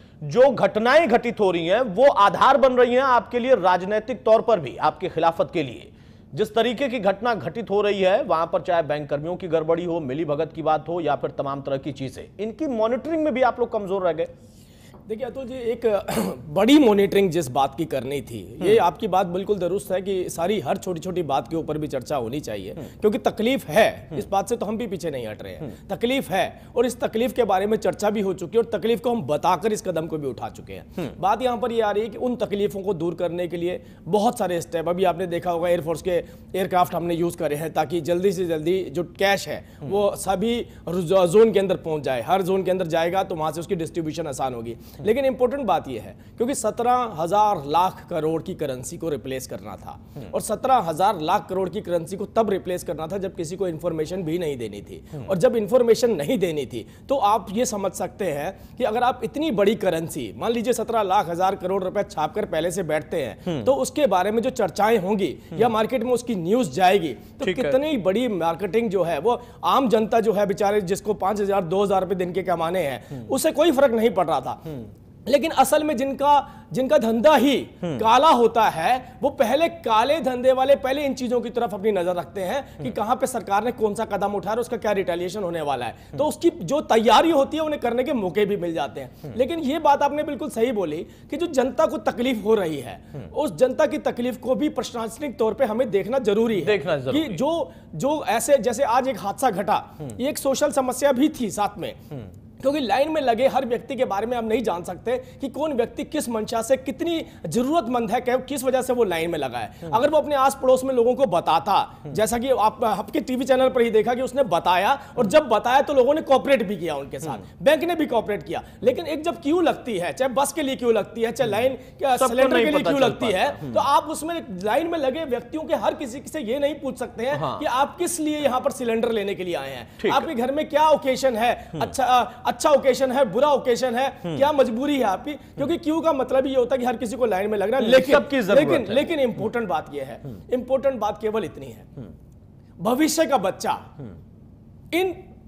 Speaker 1: जो घटनाएं घटित हो रही हैं वो आधार बन रही हैं आपके लिए राजनीतिक तौर पर भी, आपके खिलाफत के लिए। जिस तरीके की घटना घटित हो रही है वहां पर, चाहे बैंक कर्मियों की गड़बड़ी हो, मिली भगत की बात हो या फिर तमाम तरह की चीजें, इनकी मॉनिटरिंग में भी आप लोग कमजोर रह गए।
Speaker 5: देखिए अतुल जी, एक बड़ी मॉनिटरिंग जिस बात की करनी थी, ये आपकी बात बिल्कुल दुरुस्त है कि सारी हर छोटी छोटी बात के ऊपर भी चर्चा होनी चाहिए, क्योंकि तकलीफ है, इस बात से तो हम भी पीछे नहीं हट रहे हैं। तकलीफ है और इस तकलीफ के बारे में चर्चा भी हो चुकी है और तकलीफ को हम बताकर इस कदम को भी उठा चुके हैं। बात यहां पर ये आ रही है कि उन तकलीफों को दूर करने के लिए बहुत सारे स्टेप, अभी आपने देखा होगा एयरफोर्स के एयरक्राफ्ट हमने यूज करे हैं ताकि जल्दी से जल्दी जो कैश है वो सभी जोन के अंदर पहुंच जाए। हर जोन के अंदर जाएगा तो वहां से उसकी डिस्ट्रीब्यूशन आसान होगी। लेकिन इंपॉर्टेंट बात यह है, क्योंकि सत्रह हजार लाख करोड़ की करेंसी को रिप्लेस करना था और सत्रह हजार लाख करोड़ की करेंसी को तब रिप्लेस करना था जब किसी को इंफॉर्मेशन भी नहीं देनी थी। और जब इंफॉर्मेशन नहीं देनी थी तो आप ये समझ सकते हैं कि अगर आप इतनी बड़ी करेंसी, मान लीजिए सत्रह लाख हजार करोड़ रुपए छापकर पहले से बैठते हैं, तो उसके बारे में जो चर्चाएं होंगी या मार्केट में उसकी न्यूज जाएगी, तो कितनी बड़ी मार्केटिंग जो है वो आम जनता जो है बेचारे, जिसको पांच हजार दो हजार रुपए दिन के कमाने हैं, उसे कोई फर्क नहीं पड़ रहा था। लेकिन असल में जिनका जिनका धंधा ही काला होता है, वो पहले काले धंधे वाले पहले इन चीजों की तरफ अपनी नजर रखते हैं कि कहां पे सरकार ने कौन सा कदम उठाया और उसका क्या रिटेलिएशन होने वाला है। तो उसकी जो तैयारी होती है उन्हें करने के मौके भी मिल जाते हैं। लेकिन ये बात आपने बिल्कुल सही बोली कि जो जनता को तकलीफ हो रही है, उस जनता की तकलीफ को भी प्रशासनिक तौर पर हमें देखना जरूरी है।
Speaker 1: देखना जरूरी
Speaker 5: कि जो जो ऐसे जैसे आज एक हादसा घटा, ये एक सोशल समस्या भी थी साथ में, क्योंकि लाइन में लगे हर व्यक्ति के बारे में हम नहीं जान सकते कि कौन व्यक्ति किस मंशा से, कितनी जरूरतमंद है, किस वजह से वो लाइन में लगा है। अगर वो अपने आस पड़ोस में लोगों को बताता, जैसा कि आप आपके टीवी चैनल पर ही देखा कि उसने बताया, और जब बताया तो लोगों ने कोऑपरेट भी किया उनके साथ, बैंक ने भी कोऑपरेट किया। लेकिन एक जब क्यू लगती है, चाहे बस के लिए क्यू लगती है, चाहे लाइन सिलेंडर के लिए क्यू लगती है, तो आप उसमें लाइन में लगे व्यक्तियों के हर किसी से ये नहीं पूछ सकते हैं कि आप किस लिए यहां पर सिलेंडर लेने के लिए आए हैं, आपके घर में क्या ओकेशन है, अच्छा अच्छा ओकेशन है, बुरा ओकेशन है, क्या मजबूरी है आपकी। क्योंकि क्यू का मतलब ये होता है कि हर किसी को लाइन में लगना है। लेकिन लेकिन लेकिन इंपॉर्टेंट बात यह है, इंपॉर्टेंट बात केवल इतनी है, भविष्य का बच्चा इन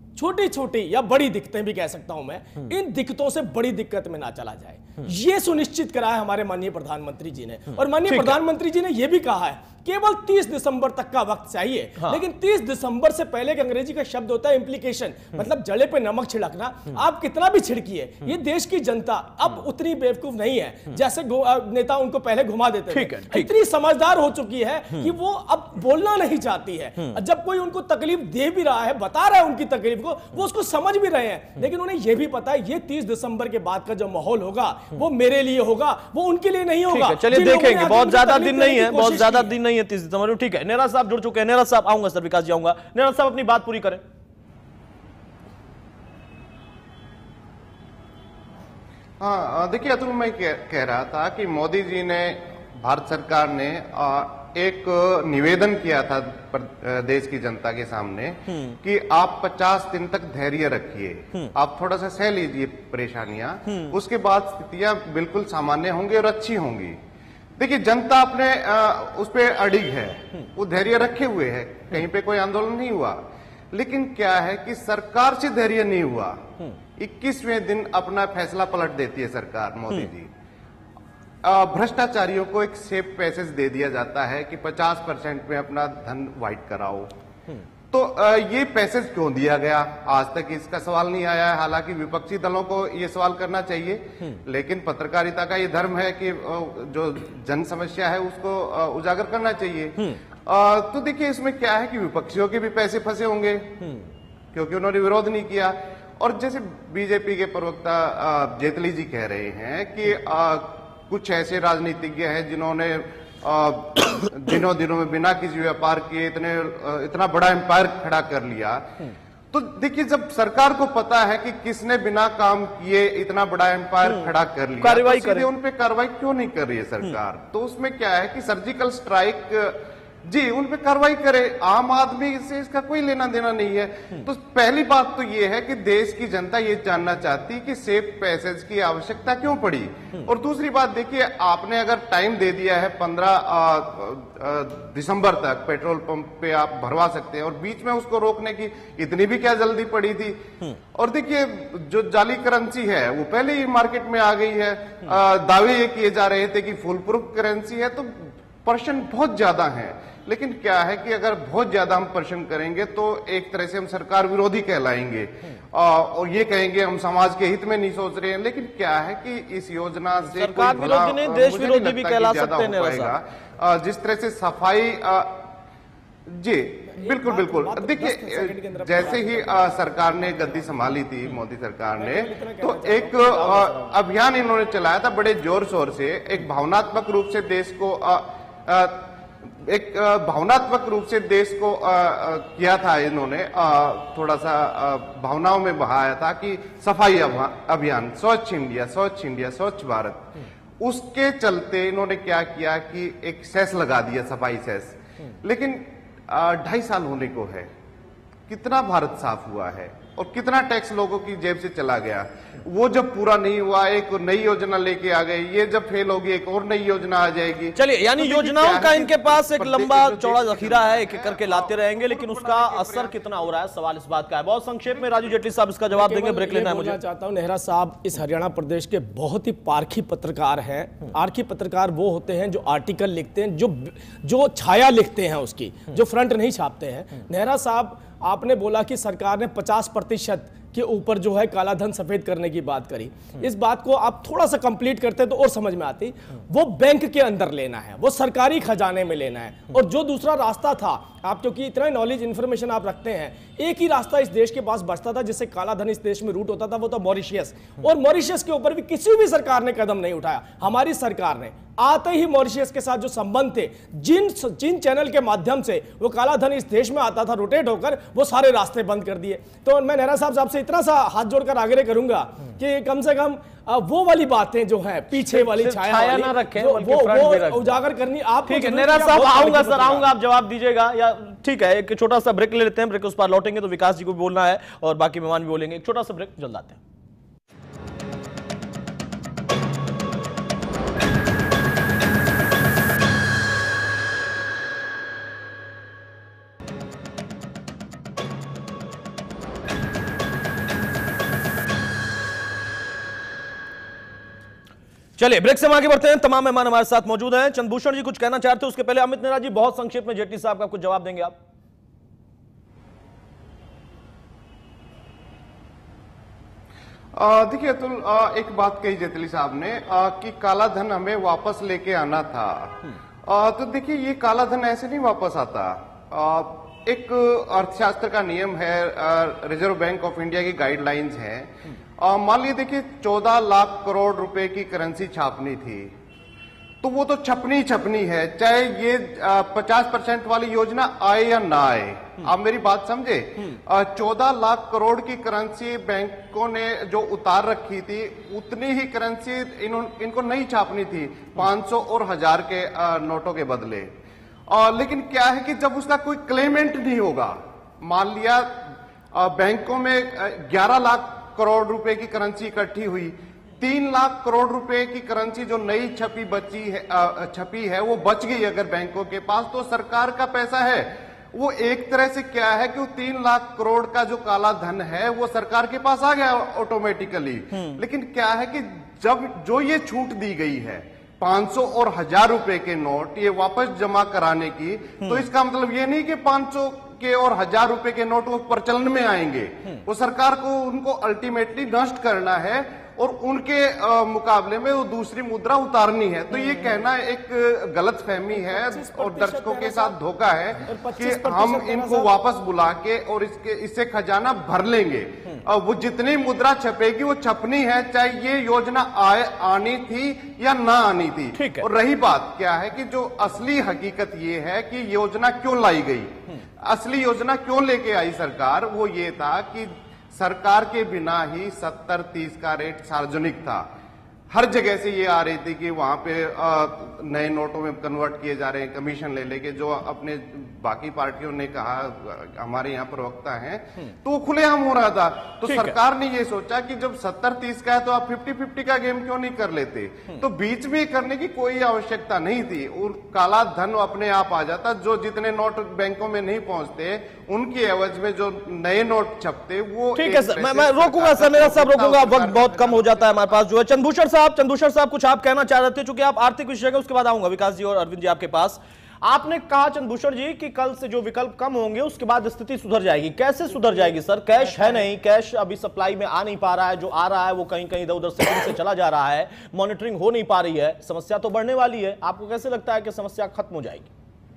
Speaker 5: छोटी छोटी या बड़ी दिक्कतें भी कह सकता हूं मैं, इन दिक्कतों से बड़ी दिक्कत में ना चला जाए, ये सुनिश्चित करा है हमारे माननीय प्रधानमंत्री जी ने। और माननीय प्रधानमंत्री जी ने यह भी कहा है केवल तीस दिसंबर तक का वक्त चाहिए। हाँ। लेकिन तीस दिसंबर से पहले एक अंग्रेजी का शब्द होता है इम्प्लीकेशन, मतलब जले पे नमक छिड़कना। आप कितना भी छिड़किए, ये देश की जनता अब उतनी बेवकूफ नहीं है जैसे नेता उनको पहले घुमा देते थे। इतनी समझदार हो चुकी है कि वो अब बोलना नहीं चाहती है। जब कोई उनको तकलीफ दे भी रहा है, बता रहा है उनकी तकलीफ को, वो उसको समझ भी रहे हैं, लेकिन उन्हें यह भी पता है ये तीस दिसंबर के बाद का जो माहौल होगा वो मेरे लिए होगा, वो उनके लिए नहीं होगा।
Speaker 1: चलिए देखेंगे, बहुत ज्यादा दिन नहीं है, बहुत ज्यादा दिन नहीं है तीस दिसंबर। ठीक है, नेहरा साहब जुड़ चुके हैं। नेहरा साहब आऊंगा सर, विकास जी आऊंगा। नेहरा साहब अपनी बात पूरी करें।
Speaker 9: हाँ, देखिए अतुल, मैं कह, कह रहा था कि मोदी जी ने, भारत सरकार ने एक निवेदन किया था देश की जनता के सामने कि आप पचास दिन तक धैर्य रखिए, आप थोड़ा सा सह लीजिए परेशानियां, उसके बाद स्थितियां बिल्कुल सामान्य होंगी और अच्छी होंगी। देखिए जनता अपने आ, उस पर अड़िग है, वो धैर्य रखे हुए है, कहीं पे कोई आंदोलन नहीं हुआ। लेकिन क्या है कि सरकार से धैर्य नहीं हुआ। इक्कीसवें दिन अपना फैसला पलट देती है सरकार, मोदी जी। भ्रष्टाचारियों को एक सेफ पैसेज दे दिया जाता है कि पचास परसेंट में अपना धन वाइट कराओ। तो ये पैसेज क्यों दिया गया, आज तक इसका सवाल नहीं आया है। हालांकि विपक्षी दलों को ये सवाल करना चाहिए, लेकिन पत्रकारिता का ये धर्म है कि जो जन समस्या है उसको उजागर करना चाहिए। तो देखिए इसमें क्या है कि विपक्षियों के भी पैसे फंसे होंगे क्योंकि उन्होंने विरोध नहीं किया। और जैसे बीजेपी के प्रवक्ता जेटली जी कह रहे हैं कि कुछ ऐसे राजनीतिज्ञ हैं जिन्होंने दिनों दिनों में बिना किसी व्यापार किए इतने इतना बड़ा एम्पायर खड़ा कर लिया। तो देखिए जब सरकार को पता है कि किसने बिना काम किए इतना बड़ा एम्पायर खड़ा कर लिया, कार्रवाई तो उन पे कार्रवाई क्यों नहीं कर रही है सरकार? तो उसमें क्या है कि सर्जिकल स्ट्राइक, जी उन पे कार्रवाई करे, आम आदमी से इसका कोई लेना देना नहीं है। तो पहली बात तो ये है कि देश की जनता ये जानना चाहती है कि सेफ पैसेज की आवश्यकता क्यों पड़ी। और दूसरी बात देखिए, आपने अगर टाइम दे दिया है पंद्रह दिसंबर तक पेट्रोल पंप पे आप भरवा सकते हैं और बीच में उसको रोकने की इतनी भी क्या जल्दी पड़ी थी। और देखिए जो जाली करेंसी है वो पहले ही मार्केट में आ गई है। दावे ये किए जा रहे थे कि फुल प्रूफ करेंसी है, तो प्रश्न बहुत ज्यादा है। लेकिन क्या है कि अगर बहुत ज्यादा हम प्रश्न करेंगे तो एक तरह से हम सरकार विरोधी कहलाएंगे और ये कहेंगे हम समाज के हित में नहीं सोच रहे हैं। लेकिन क्या है कि इस योजना से
Speaker 1: सरकार विरोधी नहीं, देश विरोधी भी कहला सकते हैं।
Speaker 9: जिस तरह से सफाई, जी बिल्कुल बिल्कुल। देखिए जैसे ही आ, सरकार ने गद्दी संभाली थी, मोदी सरकार ने, तो एक आ, अभियान इन्होंने चलाया था बड़े जोर शोर से। एक भावनात्मक रूप से देश को आ, आ, एक भावनात्मक रूप से देश को आ, आ, किया था इन्होंने, आ, थोड़ा सा आ, भावनाओं में बहाया था कि सफाई अभियान, स्वच्छ इंडिया, स्वच्छ इंडिया, स्वच्छ भारत। उसके चलते इन्होंने क्या किया कि एक सेस लगा दिया, सफाई सेस। लेकिन ढाई साल होने को है, कितना भारत साफ हुआ है और कितना टैक्स लोगों की जेब से चला गया। वो जब पूरा नहीं हुआ एक नई योजना लेके आ गए, ये जब फेल होगी एक और नई योजना आ जाएगी।
Speaker 1: चलिए, यानी तो योजनाओं का इनके पास एक लंबा चौड़ा जखीरा है, एक एक करके लाते रहेंगे, लेकिन उसका असर कितना हो रहा है सवाल इस बात का है। बहुत संक्षेप में राजू जेटली साहब इसका जवाब देंगे, ब्रेक लेना है मुझे।
Speaker 5: चाहता हूं नेहरा साहब इस हरियाणा प्रदेश के बहुत ही पारखी पत्रकार हैं। आरखी पत्रकार वो होते हैं जो आर्टिकल लिखते हैं, जो जो छाया लिखते हैं उसकी, जो फ्रंट नहीं छापते हैं। नेहरा साहब, आपने बोला कि सरकार ने पचास प्रतिशत के ऊपर जो है काला धन सफेद करने की बात करी। इस बात को आप थोड़ा सा कंप्लीट करते तो और समझ में आती। वो बैंक के अंदर लेना है, वो सरकारी खजाने में लेना है। और जो दूसरा रास्ता था, आप क्योंकि इतना नॉलेज इंफॉर्मेशन आप रखते हैं, एक ही रास्ता इस देश के पास बचता था जिससे काला धन इस देश में रूट होता था, वो तो मॉरिशियस। और मॉरिशियस के ऊपर भी किसी भी सरकार ने कदम नहीं उठाया। हमारी सरकार ने आते ही मॉरिशियस के साथ जो संबंध थे, जिन जिन चैनल के माध्यम से वो काला धन इस देश में आता था रोटेट होकर, वो सारे रास्ते बंद कर दिए। तो मैं नेहरा साहब आपसे इतना सा हाथ जोड़कर आग्रह करूंगा कि कम से कम वो वाली बातें जो है पीछे वाली छाया, छाया ना रखें, वो, वो, वो उजागर करनी आप।
Speaker 1: ठीक है नेहरा साहब, आऊंगा सर, आऊंगा, आप जवाब दीजिएगा या ठीक है। एक छोटा सा ब्रेक ले लेते हैं, ब्रेक उस पर लौटेंगे तो विकास जी को भी बोलना है और बाकी मेहमान भी बोलेंगे। एक छोटा सा ब्रेक, जल्द आते हैं। चलिए ब्रेक से हम आगे बढ़ते हैं। तमाम मेहमान हमारे साथ मौजूद हैं। चंद्रभूषण जी कुछ कहना चाहते हैं, उसके पहले अमित नेहरा जी बहुत संक्षेप में जेटली साहब का कुछ जवाब देंगे आप?
Speaker 9: देखिए अतुल, एक बात कही जेटली साहब ने आ, कि काला धन हमें वापस लेके आना था। आ, तो देखिए ये काला धन ऐसे नहीं वापस आता। आ, एक अर्थशास्त्र का नियम है, रिजर्व बैंक ऑफ इंडिया की गाइडलाइंस है। मान लीजिए देखिए चौदह लाख करोड़ रुपए की करेंसी छापनी थी, तो वो तो छपनी छपनी है, चाहे ये पचास परसेंट वाली योजना आए या ना आए। आप मेरी बात समझे? चौदह लाख करोड़ की करेंसी बैंकों ने जो उतार रखी थी, उतनी ही करेंसी इन, इनको नहीं छापनी थी पांच सौ और हजार के आ, नोटों के बदले। आ, लेकिन क्या है कि जब उसका कोई क्लेमेंट नहीं होगा, मान लिया आ, बैंकों में ग्यारह लाख करोड़ रुपए की करेंसी इकट्ठी हुई, तीन लाख करोड़ रुपए की करेंसी जो नई छपी बची है आ, छपी है वो बच गई अगर बैंकों के पास, तो सरकार का पैसा है वो एक तरह से क्या है कि वो तीन लाख करोड़ का जो काला धन है वो सरकार के पास आ गया ऑटोमेटिकली। लेकिन क्या है कि जब जो ये छूट दी गई है पांच सौ और हजार रुपए के नोट ये वापस जमा कराने की, तो इसका मतलब ये नहीं कि पांच सौ के और हजार रुपए के नोट वो प्रचलन में आएंगे। वो सरकार को उनको अल्टीमेटली नष्ट करना है और उनके आ, मुकाबले में वो दूसरी मुद्रा उतारनी है। तो ये कहना एक गलत फहमी है और दर्शकों के साथ धोखा है कि हम इनको वापस बुला के और इसके इससे खजाना भर लेंगे। और वो जितनी मुद्रा छपेगी वो छपनी है, चाहे ये योजना आए आनी थी या ना आनी थी। और रही बात क्या है कि जो असली हकीकत ये है कि योजना क्यों लाई गई, असली योजना क्यों लेके आई सरकार, वो ये था कि सरकार के बिना ही सत्तर तीस का रेट सार्वजनिक था। हर जगह से ये आ रही थी कि वहां पे नए नोटों में कन्वर्ट किए जा रहे हैं कमीशन ले लेके, जो अपने बाकी पार्टियों ने कहा, हमारे यहाँ प्रवक्ता हैं, तो वो खुलेआम हो रहा था। तो सरकार ने ये सोचा कि जब सत्तर तीस का है तो आप फिफ्टी फिफ्टी का गेम क्यों नहीं कर लेते, तो बीच में करने की कोई आवश्यकता नहीं थी और काला धन अपने आप आ जाता। जो जितने नोट बैंकों में नहीं पहुंचते उनकी एवज में जो नए नोट छपते वो।
Speaker 1: ठीक है सर, मैं, मैं रोकूंगा सर, मेरा सब रोकूंगा, वक्त बहुत कम हो जाता है हमारे पास जो है। चंद्रभूषण साहब, चंद्रभूषण साहब कुछ आप कहना चाह रहे थे, चूंकि आप आर्थिक विशेषज्ञ, उसके बाद आऊंगा विकास जी और अरविंद जी आपके पास। आपने कहा चंद्रभूषण जी कि कल से जो विकल्प कम होंगे उसके बाद स्थिति सुधर जाएगी। कैसे सुधर जाएगी सर? कैश है नहीं, कैश अभी सप्लाई में आ नहीं पा रहा है, जो आ रहा है वो कहीं कहीं इधर उधर से से चला जा रहा है, मॉनिटरिंग हो नहीं पा रही है, समस्या तो बढ़ने वाली है। आपको कैसे लगता है कि समस्या खत्म हो जाएगी?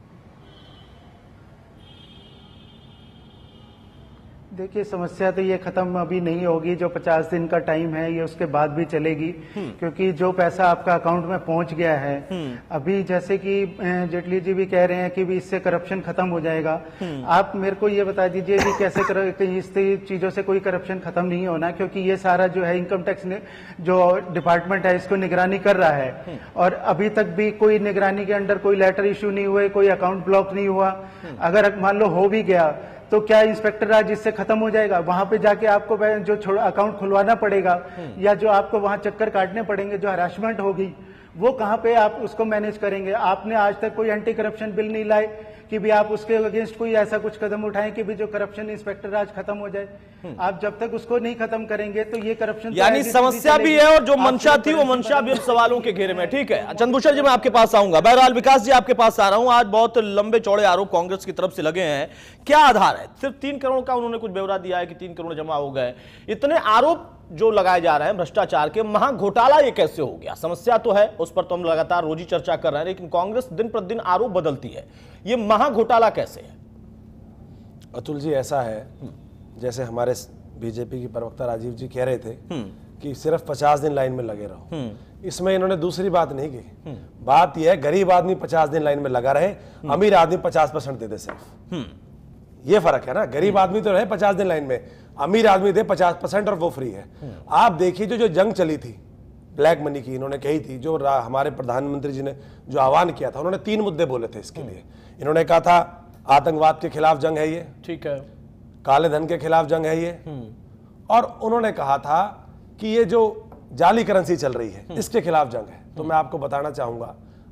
Speaker 8: देखिए समस्या तो ये खत्म अभी नहीं होगी, जो पचास दिन का टाइम है ये उसके बाद भी चलेगी, क्योंकि जो पैसा आपका अकाउंट में पहुंच गया है, अभी जैसे कि जेटली जी भी कह रहे हैं कि भी इससे करप्शन खत्म हो जाएगा। आप मेरे को ये बता दीजिए कि कैसे कर, इस चीजों से कोई करप्शन खत्म नहीं होना, क्योंकि ये सारा जो है इनकम टैक्स ने जो डिपार्टमेंट है इसको निगरानी कर रहा है और अभी तक भी कोई निगरानी के अंडर कोई लेटर इश्यू नहीं हुए, कोई अकाउंट ब्लॉक नहीं हुआ। अगर मान लो हो भी गया तो क्या इंस्पेक्टर राज इससे खत्म हो जाएगा? वहां पे जाके आपको जो अकाउंट खुलवाना पड़ेगा या जो आपको वहां चक्कर काटने पड़ेंगे, जो हरासमेंट होगी, वो कहां पे आप उसको मैनेज करेंगे? आपने आज तक कोई एंटी करप्शन बिल नहीं लाए कि भी आप उसके अगेंस्ट कोई ऐसा कुछ कदम उठाएं कि भी जो करप्शन इंस्पेक्टर राज खत्म हो जाए। आप जब तक उसको नहीं खत्म करेंगे तो ये करप्शन
Speaker 1: यानी समस्या भी है और जो मंशा थी वो मंशा भी अब सवालों के घेरे में। ठीक है चंद्रभूषण जी, मैं आपके पास आऊंगा। बहरहाल विकास जी आपके पास आ रहा हूं। आज बहुत लंबे चौड़े आरोप कांग्रेस की तरफ से लगे हैं, क्या आधार है? सिर्फ तीन करोड़ का उन्होंने कुछ ब्यौरा दिया है कि तीन करोड़ जमा हो गए। इतने आरोप जो लगाए जा रहे हैं भ्रष्टाचार के, महा घोटाला ये कैसे हो गया? समस्या तो है, उस पर तो हम लगातार रोज ही चर्चा कर रहे हैं, लेकिन कांग्रेस दिन प्रतिदिन आरोप बदलती है, ये महा घोटाला कैसे है?
Speaker 6: अतुल जी ऐसा है, जैसे हमारे बीजेपी की प्रवक्ता राजीव जी कह रहे थे कि सिर्फ पचास दिन लाइन में लगे रहो, इसमें इन्होंने दूसरी बात नहीं की। बात यह है गरीब आदमी पचास दिन लाइन में लगा रहे, अमीर आदमी पचास परसेंट दे दे सिर्फ, ये फर्क है ना। गरीब आदमी तो रहे पचास दिन लाइन में, अमीर आदमी दे पचास परसेंट और वो फ्री है। आप देखिए जो जो जंग चली थी ब्लैक मनी की, इन्होंने कही थी, जो हमारे प्रधानमंत्री जी ने जो आह्वान किया था, उन्होंने तीन मुद्दे बोले थे इसके लिए। इन्होंने कहा था आतंकवाद के खिलाफ जंग है ये, ठीक है, काले धन के खिलाफ जंग है ये, और उन्होंने कहा था कि ये जो जाली करेंसी चल रही है इसके खिलाफ जंग है। तो मैं आपको बताना चाहूंगा,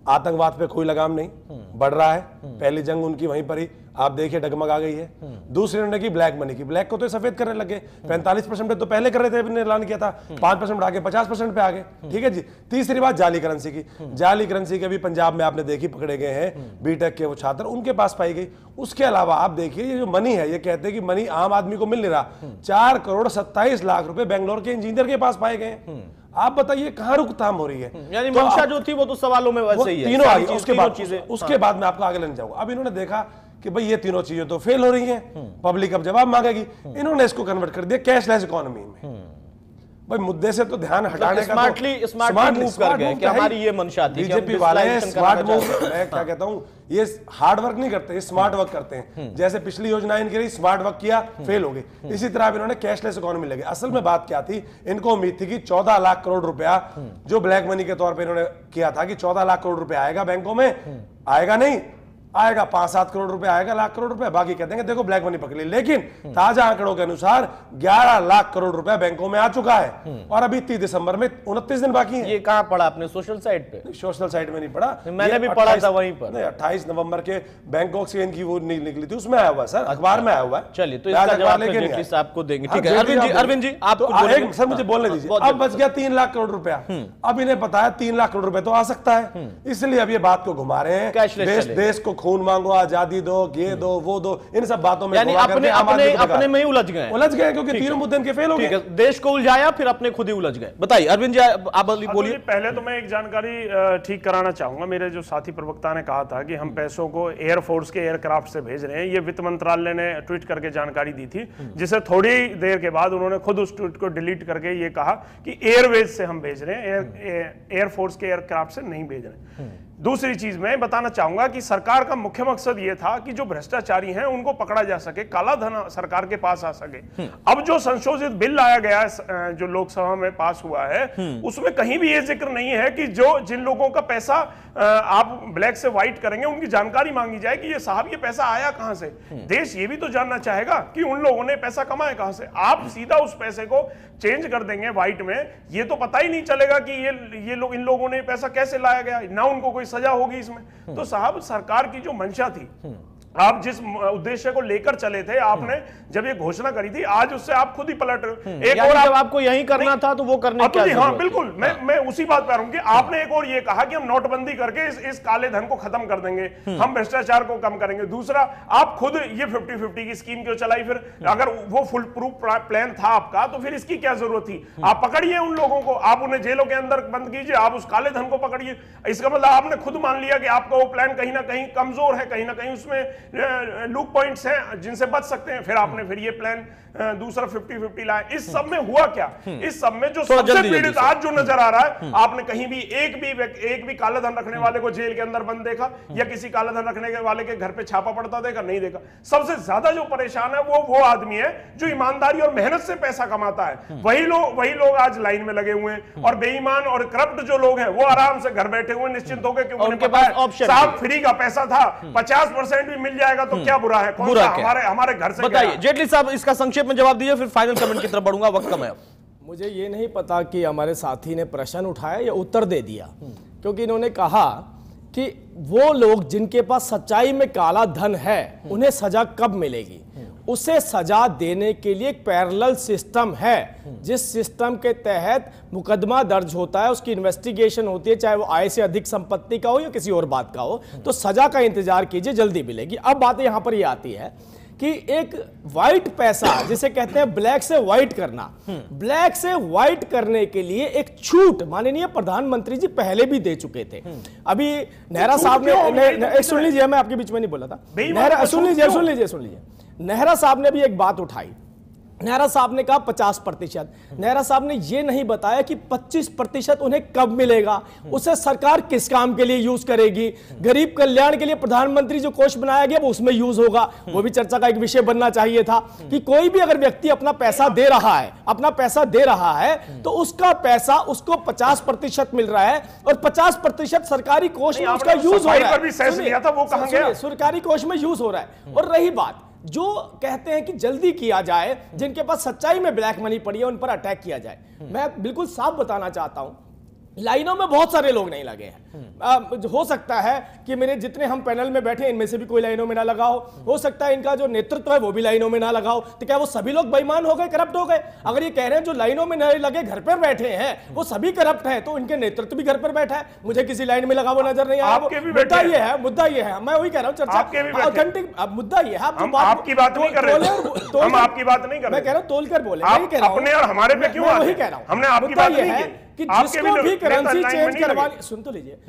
Speaker 6: आतंकवाद पे कोई लगाम नहीं, बढ़ रहा है। पहली जंग उनकी वहीं पर ही आप देखिए डगमगा गई है। दूसरी उन्होंने की ब्लैक मनी की, ब्लैक को तो सफेद करने लगे, पैंतालीस परसेंट पे तो पहले कर रहे थे, अभी ऐलान किया था, पांच परसेंट बढ़ा के पचास परसेंट पे आ गए। ठीक है जी। तीसरी बात जाली करेंसी की, जाली करेंसी के भी पंजाब में आपने देखी पकड़े गए हैं बीटेक के वो छात्र, उनके पास पाई गई। उसके अलावा आप देखिए ये जो मनी है, ये कहते हैं कि मनी आम आदमी को मिल नहीं रहा, चार करोड़ सत्ताईस लाख रुपए बेंगलोर के इंजीनियर के पास पाए गए। आप बताइए कहां रुकथाम हो रही है?
Speaker 1: यानी मंशा जो थी वो तो सवालों में वैसे ही है,
Speaker 6: तीनों आगे। उसके बाद
Speaker 1: चीजें
Speaker 6: उसके बाद मैं आपको आगे लेने जाऊंगा। अब इन्होंने देखा कि भाई ये तीनों चीजें तो फेल हो रही हैं, पब्लिक अब जवाब मांगेगी, इन्होंने इसको कन्वर्ट कर दिया कैशलेस इकोनॉमी में। भाई मुद्दे से तो ध्यान हटाने का
Speaker 1: स्मार्टली स्मार्टली मूव कर गए कि हमारी ये मंशा थी।
Speaker 6: बीजेपी वाले स्मार्ट मूव, मैं क्या कहता हूं, ये हार्ड वर्क नहीं करते, ये स्मार्ट वर्क करते हैं। जैसे पिछली योजना इनके लिए स्मार्ट वर्क किया, फेल हो गई, इसी तरह इन्होंने कैशलेस इकोनॉमी लगे। असल में बात क्या थी, इनको उम्मीद थी कि चौदह लाख करोड़ रुपया जो ब्लैक मनी के तौर पर इन्होंने किया था कि चौदह लाख करोड़ रुपया आएगा बैंकों में, आएगा नहीं, आएगा पांच सात करोड़ रुपए आएगा, लाख करोड़ रुपए, बाकी कहते हैं देखो ब्लैक मनी पकड़ ली। लेकिन ताजा आंकड़ों के अनुसार ग्यारह लाख करोड़ रुपए बैंकों में आ चुका है और अभी तीस दिसंबर में उनतीस दिन बाकी है।
Speaker 1: ये कहां पढ़ा आपने, सोशल साइट पे?
Speaker 6: सोशल साइट में नहीं पढ़ा,
Speaker 1: मैंने भी पढ़ा था वहीं पर।
Speaker 6: नहीं, अट्ठाईस नवंबर के बैंकॉक से इनकी वो निकली थी, उसमें आया हुआ सर, अखबार में आया हुआ है।
Speaker 1: चलिए तो इसका जवाब जेटली साहब को देंगे। ठीक है अरविंद जी, अरविंद जी आप
Speaker 6: सर मुझे बोलने दीजिए। अब बच गया तीन लाख करोड़ रुपया, अब इन्हें पता है तीन लाख करोड़ रुपए तो आ सकता है, इसलिए अब ये बात को घुमा रहे हैं। देश को खून मांगो, आजादी दो, ये दो, वो दो, इन सब बातों में
Speaker 1: यानी अपने अपने अपने में ही उलझ गए
Speaker 6: उलझ गए क्योंकि तीनों मुद्दे इनके फेल हो गए।
Speaker 1: देश को उलझाया, फिर अपने खुद ही उलझ गए। बताइए अरविंद जी, आप बोलिए।
Speaker 7: पहले तो मैं एक जानकारी ठीक कराना चाहूंगा। मेरे जो साथी प्रवक्ता ने कहा था कि हम पैसों को एयरफोर्स के एयरक्राफ्ट से भेज रहे हैं, ये वित्त मंत्रालय ने ट्वीट करके जानकारी दी थी, जिसे थोड़ी देर के बाद उन्होंने खुद उस ट्वीट को डिलीट करके ये कहा कि एयरवेज से हम भेज रहे हैं, एयरफोर्स के एयरक्राफ्ट से नहीं भेज रहे हैं। दूसरी चीज मैं बताना चाहूंगा कि सरकार का मुख्य मकसद यह था कि जो भ्रष्टाचारी हैं उनको पकड़ा जा सके, काला धन सरकार के पास आ सके। अब जो संशोधित बिल लाया गया है, जो लोकसभा में पास हुआ है, उसमें कहीं भी ये जिक्र नहीं है कि जो जिन लोगों का पैसा आप ब्लैक से व्हाइट करेंगे उनकी जानकारी मांगी जाए कि ये साहब ये पैसा आया कहां से। देश ये भी तो जानना चाहेगा कि उन लोगों ने पैसा कमाया कहां से। आप सीधा उस पैसे को चेंज कर देंगे व्हाइट में, ये तो पता ही नहीं चलेगा कि ये ये लोग इन लोगों ने पैसा कैसे लाया गया, ना उनको कोई सजा होगी इसमें। तो साहब सरकार की जो मंशा थी, आप जिस उद्देश्य को लेकर चले थे, आपने जब ये घोषणा करी थी, आज उससे आप खुद ही पलट रहे।
Speaker 1: एक और जब आपको यही करना था तो वो करने क्या जरूरत?
Speaker 7: हाँ बिल्कुल, मैं मैं उसी बात पर आऊंगी। आपने एक और ये कहा कि हम नोटबंदी करके इस, इस काले धन को खत्म कर देंगे, हम भ्रष्टाचार को कम करेंगे। दूसरा, आप खुद ये फिफ्टी फिफ्टी की स्कीम क्यों चलाई? फिर अगर वो फुल प्रूफ प्लान था आपका तो फिर इसकी क्या जरूरत थी? आप पकड़िए उन लोगों को, आप उन्हें जेलों के अंदर बंद कीजिए, आप उस काले धन को पकड़िए। इसका मतलब आपने खुद मान लिया कि आपका वो प्लान कहीं ना कहीं कमजोर है, कहीं ना कहीं उसमें लूप पॉइंट्स हैं जिनसे बच सकते हैं। फिर आपने फिर ये प्लान दूसरा फिफ्टी फिफ्टी लाया। इस सब में हुआ क्या? इस सब में जो सबसे पीड़ित आज जो नजर आ रहा है, आपने कहीं भी एक भी एक भी काला धन रखने वाले को जेल के अंदर बंद देखा या किसी काला धन रखने वाले के घर पे छापा पड़ता देखा? नहीं देखा। सबसे ज्यादा जो परेशान है वो वो आदमी है जो ईमानदारी और मेहनत से पैसा कमाता है। वही लोग वही लोग आज लाइन में लगे हुए हैं, और बेईमान और करप्ट जो लोग हैं वो आराम से घर बैठे हुए निश्चिंत होकर, क्योंकि उनके पास साहब फ्री का पैसा था, पचास परसेंट भी मिल जाएगा तो क्या बुरा है? कौन सा हमारे हमारे घर से?
Speaker 1: बताइए जेटली साहब, इसका संक्षेप में जवाब दीजिए, फिर फाइनल कमेंट की तरफ बढ़ूंगा, वक्त कम है।
Speaker 5: मुझे ये नहीं पता कि हमारे साथी ने प्रश्न उठाया या उत्तर दे दिया, क्योंकि इन्होंने कहा कि वो लोग जिनके पास सच्चाई में काला धन है उन्हें सजा कब मिलेगी। उसे सजा देने के लिए एक पैरेलल सिस्टम है, जिस सिस्टम के तहत मुकदमा दर्ज होता है, उसकी इन्वेस्टिगेशन होती है, चाहे वो आय से अधिक संपत्ति का हो या किसी और बात का हो, तो सजा का इंतजार कीजिए, जल्दी मिलेगी। अब बात यहां पर ये आती है कि एक व्हाइट पैसा, जिसे कहते हैं ब्लैक से व्हाइट करना, ब्लैक से व्हाइट करने के लिए एक छूट माननीय प्रधानमंत्री जी पहले भी दे चुके थे। अभी नेहरा साहब ने, सुन लीजिए, मैं आपके बीच में नहीं बोला था, नेहरा सुन लीजिए सुन लीजिए सुन लीजिए नेहरा साहब ने भी एक बात उठाई। नेहरा साहब ने कहा पचास प्रतिशत। नेहरा साहब ने यह नहीं बताया कि पच्चीस प्रतिशत उन्हें कब मिलेगा, उसे सरकार किस काम के लिए यूज करेगी। गरीब कल्याण के लिए प्रधानमंत्री जो कोष बनाया गया वो उसमें यूज होगा, वो भी चर्चा का एक विषय बनना चाहिए था कि कोई भी अगर व्यक्ति अपना पैसा दे रहा है अपना पैसा दे रहा है तो उसका पैसा उसको पचास प्रतिशत मिल रहा है और पचास प्रतिशत सरकारी कोष में उसका यूज हो रहा है, सरकारी कोष में यूज हो रहा है। और रही बात जो कहते हैं कि जल्दी किया जाए, जिनके पास सच्चाई में ब्लैक मनी पड़ी है उन पर अटैक किया जाए, मैं बिल्कुल साफ बताना चाहता हूं लाइनों में बहुत सारे लोग नहीं लगे हैं। आ, हो सकता है कि मेरे जितने हम पैनल में बैठे इनमें से भी कोई लाइनों में ना लगा हो हो सकता है इनका जो नेतृत्व है वो भी लाइनों में ना लगा हो। तो क्या वो सभी लोग बेईमान हो गए, करप्ट हो गए? अगर ये कह रहे हैं जो लाइनों में नहीं लगे घर पर बैठे हैं वो सभी करप्ट है, तो इनके नेतृत्व भी घर पर बैठा है, मुझे किसी लाइन में लगा हुआ नजर नहीं आया। मुद्दा ये है मुद्दा ये है मैं वही कह रहा हूँ, चर्चा ऑथेंटिक। अब मुद्दा ये है,
Speaker 7: हम आपकी बात नहीं कर रहे, हम आपकी बात नहीं कर रहे,
Speaker 5: मैं कह रहा हूँ तोल कर बोले,
Speaker 7: अपने और हमारे पे क्यों
Speaker 5: वही कह रहा हूँ।
Speaker 7: हमने आपकी बात नहीं की
Speaker 5: कि जिसको भी करेंसी चेंज करवानी, सुन तो लीजिए,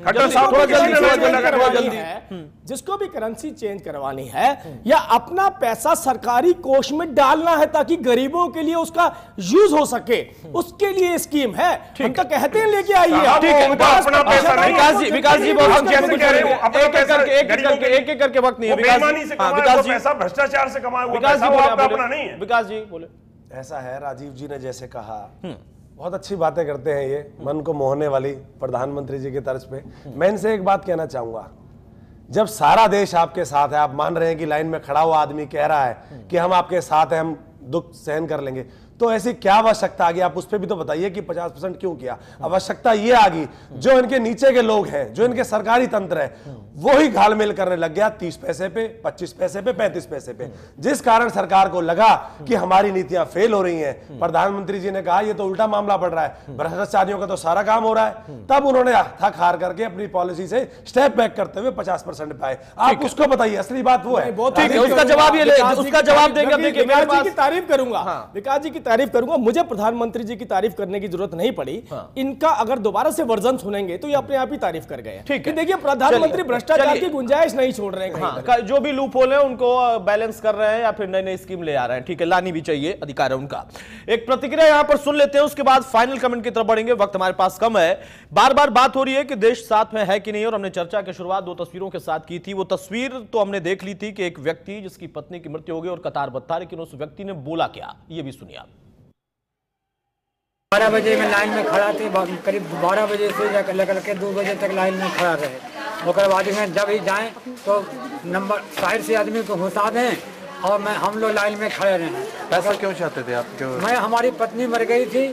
Speaker 5: जिसको भी करेंसी चेंज करवानी है या अपना पैसा सरकारी कोष में डालना है ताकि गरीबों के लिए उसका यूज हो सके, उसके लिए स्कीम है। हम तो कहते हैं लेके आइए।
Speaker 1: अपना पैसा नहीं, विकास जी, विकास जी बहुत कैसे कह रहे हो, एक एक करके एक एक करके एक एक करके वक्त नहीं है। विकास जी,
Speaker 7: पैसा भ्रष्टाचार से कमाया हुआ
Speaker 1: विकास जी
Speaker 7: पैसा आपका अपना नहीं है।
Speaker 1: विकास जी बोले।
Speaker 6: ऐसा है, राजीव जी ने जैसे कहा, बहुत अच्छी बातें करते हैं ये, मन को मोहने वाली प्रधानमंत्री जी की तर्ज पे। मैं इनसे एक बात कहना चाहूंगा, जब सारा देश आपके साथ है, आप मान रहे हैं कि लाइन में खड़ा हुआ आदमी कह रहा है कि हम आपके साथ हैं, हम दुख सहन कर लेंगे, तो ऐसी क्या आवश्यकता आ गई? आप उस पर भी तो बताइए कि पचास परसेंट क्यों किया? आवश्यकता ये आ गई, जो इनके नीचे के लोग हैं, जो इनके सरकारी तंत्र है, वो ही घालमेल करने लग गया तीस पैसे पे, पच्चीस पैसे पे, पैंतीस पैसे पे, जिस कारण सरकार को लगा कि हमारी नीतियां फेल हो रही हैं। प्रधानमंत्री जी ने कहा ये तो उल्टा मामला बढ़ रहा है, भ्रष्टाचारियों का तो सारा काम हो रहा है। तब उन्होंने थक हार करके अपनी पॉलिसी से स्टेप बैक करते हुए पचास परसेंट पाए। आप उसको बताइए, असली बात वो है।
Speaker 1: उसका जवाब ये उसका जवाब देंगे।
Speaker 5: विकास जी की तारीफ करूंगा, विकास जी की तारीफ करूंगा, मुझे प्रधानमंत्री जी की तारीफ करने की जरूरत नहीं पड़ी। इनका अगर दोबारा से वर्जन सुनेंगे तो ये अपने आप ही तारीफ कर गए। ठीक है, देखिए प्रधानमंत्री भ्रष्टाचार की गुंजाइश नहीं छोड़ रहे हैं।
Speaker 1: हाँ, जो भी लूप होल है उनको बैलेंस कर रहे हैं या फिर नई नई स्कीम ले आ रहे हैं। ठीक है, लानी भी चाहिए, अधिकार है उनका। एक प्रतिक्रिया यहां पर सुन लेते हैं, उसके बाद फाइनल कमेंट की तरफ बढ़ेंगे। वक्त हमारे पास कम है। बार बार बात हो रही है कि देश साथ में है कि नहीं, और हमने चर्चा की शुरुआत दो तस्वीरों के साथ की थी। वो तस्वीर तो हमने देख ली थी कि एक व्यक्ति जिसकी पत्नी की मृत्यु हो गई और कतारबद्ध था, लेकिन उस व्यक्ति ने बोला क्या, ये भी सुनिए आप।
Speaker 10: बारह बजे में लाइन में खड़ा थे, करीब बारह बजे से लेकर के दो बजे तक लाइन में खड़ा रहे। उसके बाद में जब ही जाएं तो नंबर साइड से आदमी को घुसा दें और मैं हम लोग लाइन में खड़े रहे।
Speaker 11: पैसा क्यों चाहते थे आप? क्यों?
Speaker 10: मैं, हमारी पत्नी मर गई थी,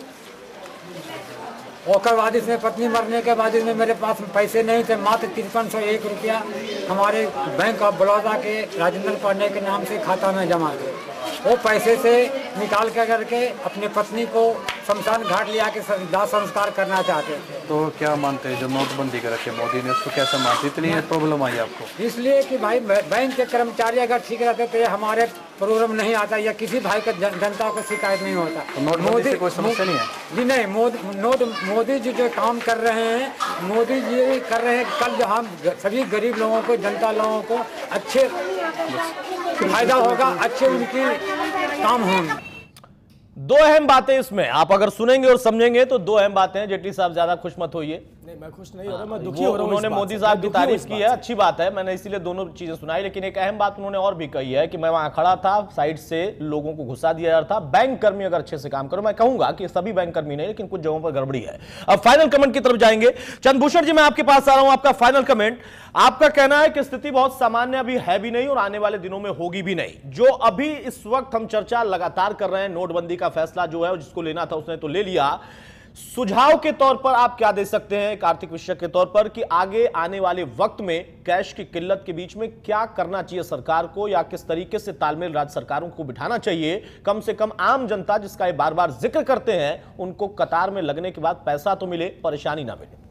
Speaker 10: और बाद इसमें पत्नी मरने के बाद इसमें मेरे पास पैसे नहीं थे, मात्र तिरपन सौ एक रुपया हमारे बैंक ऑफ बड़ौदा के राजेंद्र पांडे के नाम से खाता में जमा थे। वो पैसे से निकाल कर करके अपनी पत्नी को शमशान घाट ले आके दाह संस्कार करना चाहते थे।
Speaker 11: तो क्या मानते हैं जो नोटबंदी कर रखे मोदी ने, उसको कैसे मानते? इतनी प्रॉब्लम आई आपको?
Speaker 10: इसलिए कि भाई बैंक के कर्मचारी अगर ठीक रहते तो हमारे प्रोग्राम नहीं आता या किसी भाई का जन, जनता को शिकायत नहीं होता।
Speaker 11: तो मोदी से कोई समस्या नहीं है
Speaker 10: जी? नहीं, मोदी मोदी जी जो काम कर रहे हैं, मोदी जी कर रहे हैं, कल जो हम सभी गरीब लोगों को, जनता लोगों को अच्छे फायदा होगा, अच्छे उनकी काम होंगे।
Speaker 1: दो अहम बातें इसमें आप अगर सुनेंगे और समझेंगे तो दो अहम बातें हैं। जेटली साहब ज्यादा खुश मत होइए।
Speaker 5: नहीं, मैं खुश नहीं हो रहा, मैं दुखी हो रहा हूं।
Speaker 1: उन्होंने मोदी साहब की तारीफ की है, अच्छी बात है, मैंने इसीलिए दोनों चीजें सुनाई। लेकिन एक अहम बात उन्होंने और भी कही है कि मैं वहां खड़ा था, साइड से लोगों को घुसा दिया जा रहा था। बैंक कर्मी अगर अच्छे से काम करो, मैं कहूंगा कि सभी बैंक कर्मी नहीं, लेकिन कुछ जगहों पर गड़बड़ी है। अब फाइनल कमेंट की तरफ जाएंगे। चंद्रभूषण जी, मैं आपके पास आ रहा हूं, आपका फाइनल कमेंट। आपका कहना है कि स्थिति बहुत सामान्य अभी है भी नहीं और आने वाले दिनों में होगी भी नहीं। जो अभी इस वक्त हम चर्चा लगातार कर रहे हैं, नोटबंदी का फैसला जो है, जिसको लेना था उसने तो ले लिया। सुझाव के तौर पर आप क्या दे सकते हैं एक आर्थिक विशेषज्ञ के तौर पर कि आगे आने वाले वक्त में कैश की किल्लत के बीच में क्या करना चाहिए सरकार को, या किस तरीके से तालमेल राज्य सरकारों को बिठाना चाहिए? कम से कम आम जनता, जिसका ये बार बार जिक्र करते हैं, उनको कतार में लगने के बाद पैसा तो मिले, परेशानी ना मिले।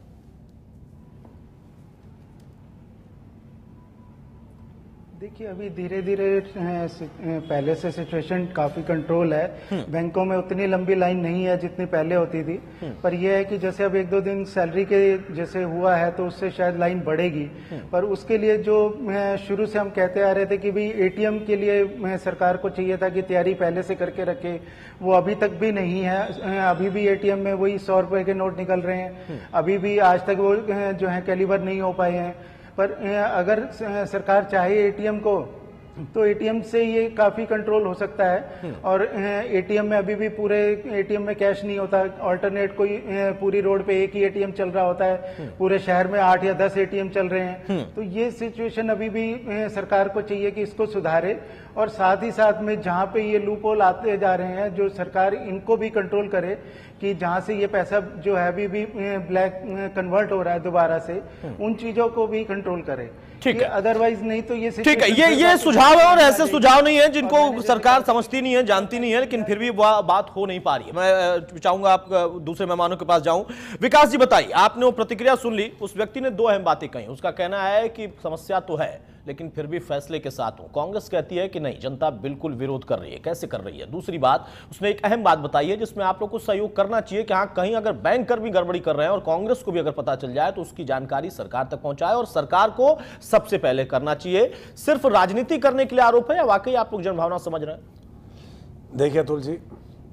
Speaker 8: देखिए, अभी धीरे धीरे पहले से सिचुएशन काफी कंट्रोल है। बैंकों में उतनी लंबी लाइन नहीं है जितनी पहले होती थी, पर यह है कि जैसे अब एक दो दिन सैलरी के जैसे हुआ है तो उससे शायद लाइन बढ़ेगी। पर उसके लिए जो शुरू से हम कहते आ रहे थे कि भाई एटीएम के लिए सरकार को चाहिए था कि तैयारी पहले से करके रखे, वो अभी तक भी नहीं है। अभी भी एटीएम में वही सौ रुपए के नोट निकल रहे हैं, अभी भी आज तक वो जो है कैलिबर नहीं हो पाए हैं। पर अगर सरकार चाहे एटीएम को तो एटीएम से ये काफी कंट्रोल हो सकता है। और एटीएम में अभी भी पूरे एटीएम में कैश नहीं होता, ऑल्टरनेट कोई पूरी रोड पे एक ही एटीएम चल रहा होता है, पूरे शहर में आठ या दस एटीएम चल रहे हैं। तो ये सिचुएशन अभी भी सरकार को चाहिए कि इसको सुधारे, और साथ ही साथ में जहां पे ये लूप होल आते जा रहे हैं, जो सरकार इनको भी कंट्रोल करे कि जहां से ये पैसा जो है अभी भी ब्लैक कन्वर्ट हो रहा है दोबारा से, उन चीजों को भी कंट्रोल करे।
Speaker 1: ठीक है,
Speaker 8: अदरवाइज नहीं तो ये
Speaker 1: ठीक है, ये ये सुझाव है और ऐसे सुझाव नहीं है जिनको सरकार समझती नहीं है, जानती नहीं है, लेकिन फिर भी बात हो नहीं पा रही है। मैं चाहूंगा आप दूसरे मेहमानों के पास जाऊं। विकास जी बताइए, आपने वो प्रतिक्रिया सुन ली, उस व्यक्ति ने दो अहम बातें कही। उसका कहना है कि समस्या तो है लेकिन फिर भी फैसले के साथ हूं। कांग्रेस कहती है कि नहीं, जनता बिल्कुल विरोध कर रही है। कैसे कर रही है? दूसरी बात, उसने एक अहम बात बताई है जिसमें आप लोग को सहयोग करना चाहिए कि हाँ, कहीं अगर बैंकर भी गड़बड़ी कर रहे हैं और कांग्रेस को भी अगर पता चल जाए तो उसकी जानकारी सरकार तक पहुंचाए और सरकार को सबसे पहले करना चाहिए। सिर्फ राजनीति करने के लिए आरोप है या वाकई आप लोग जनभावना समझ रहे हैं?
Speaker 6: देखिए अतुल जी,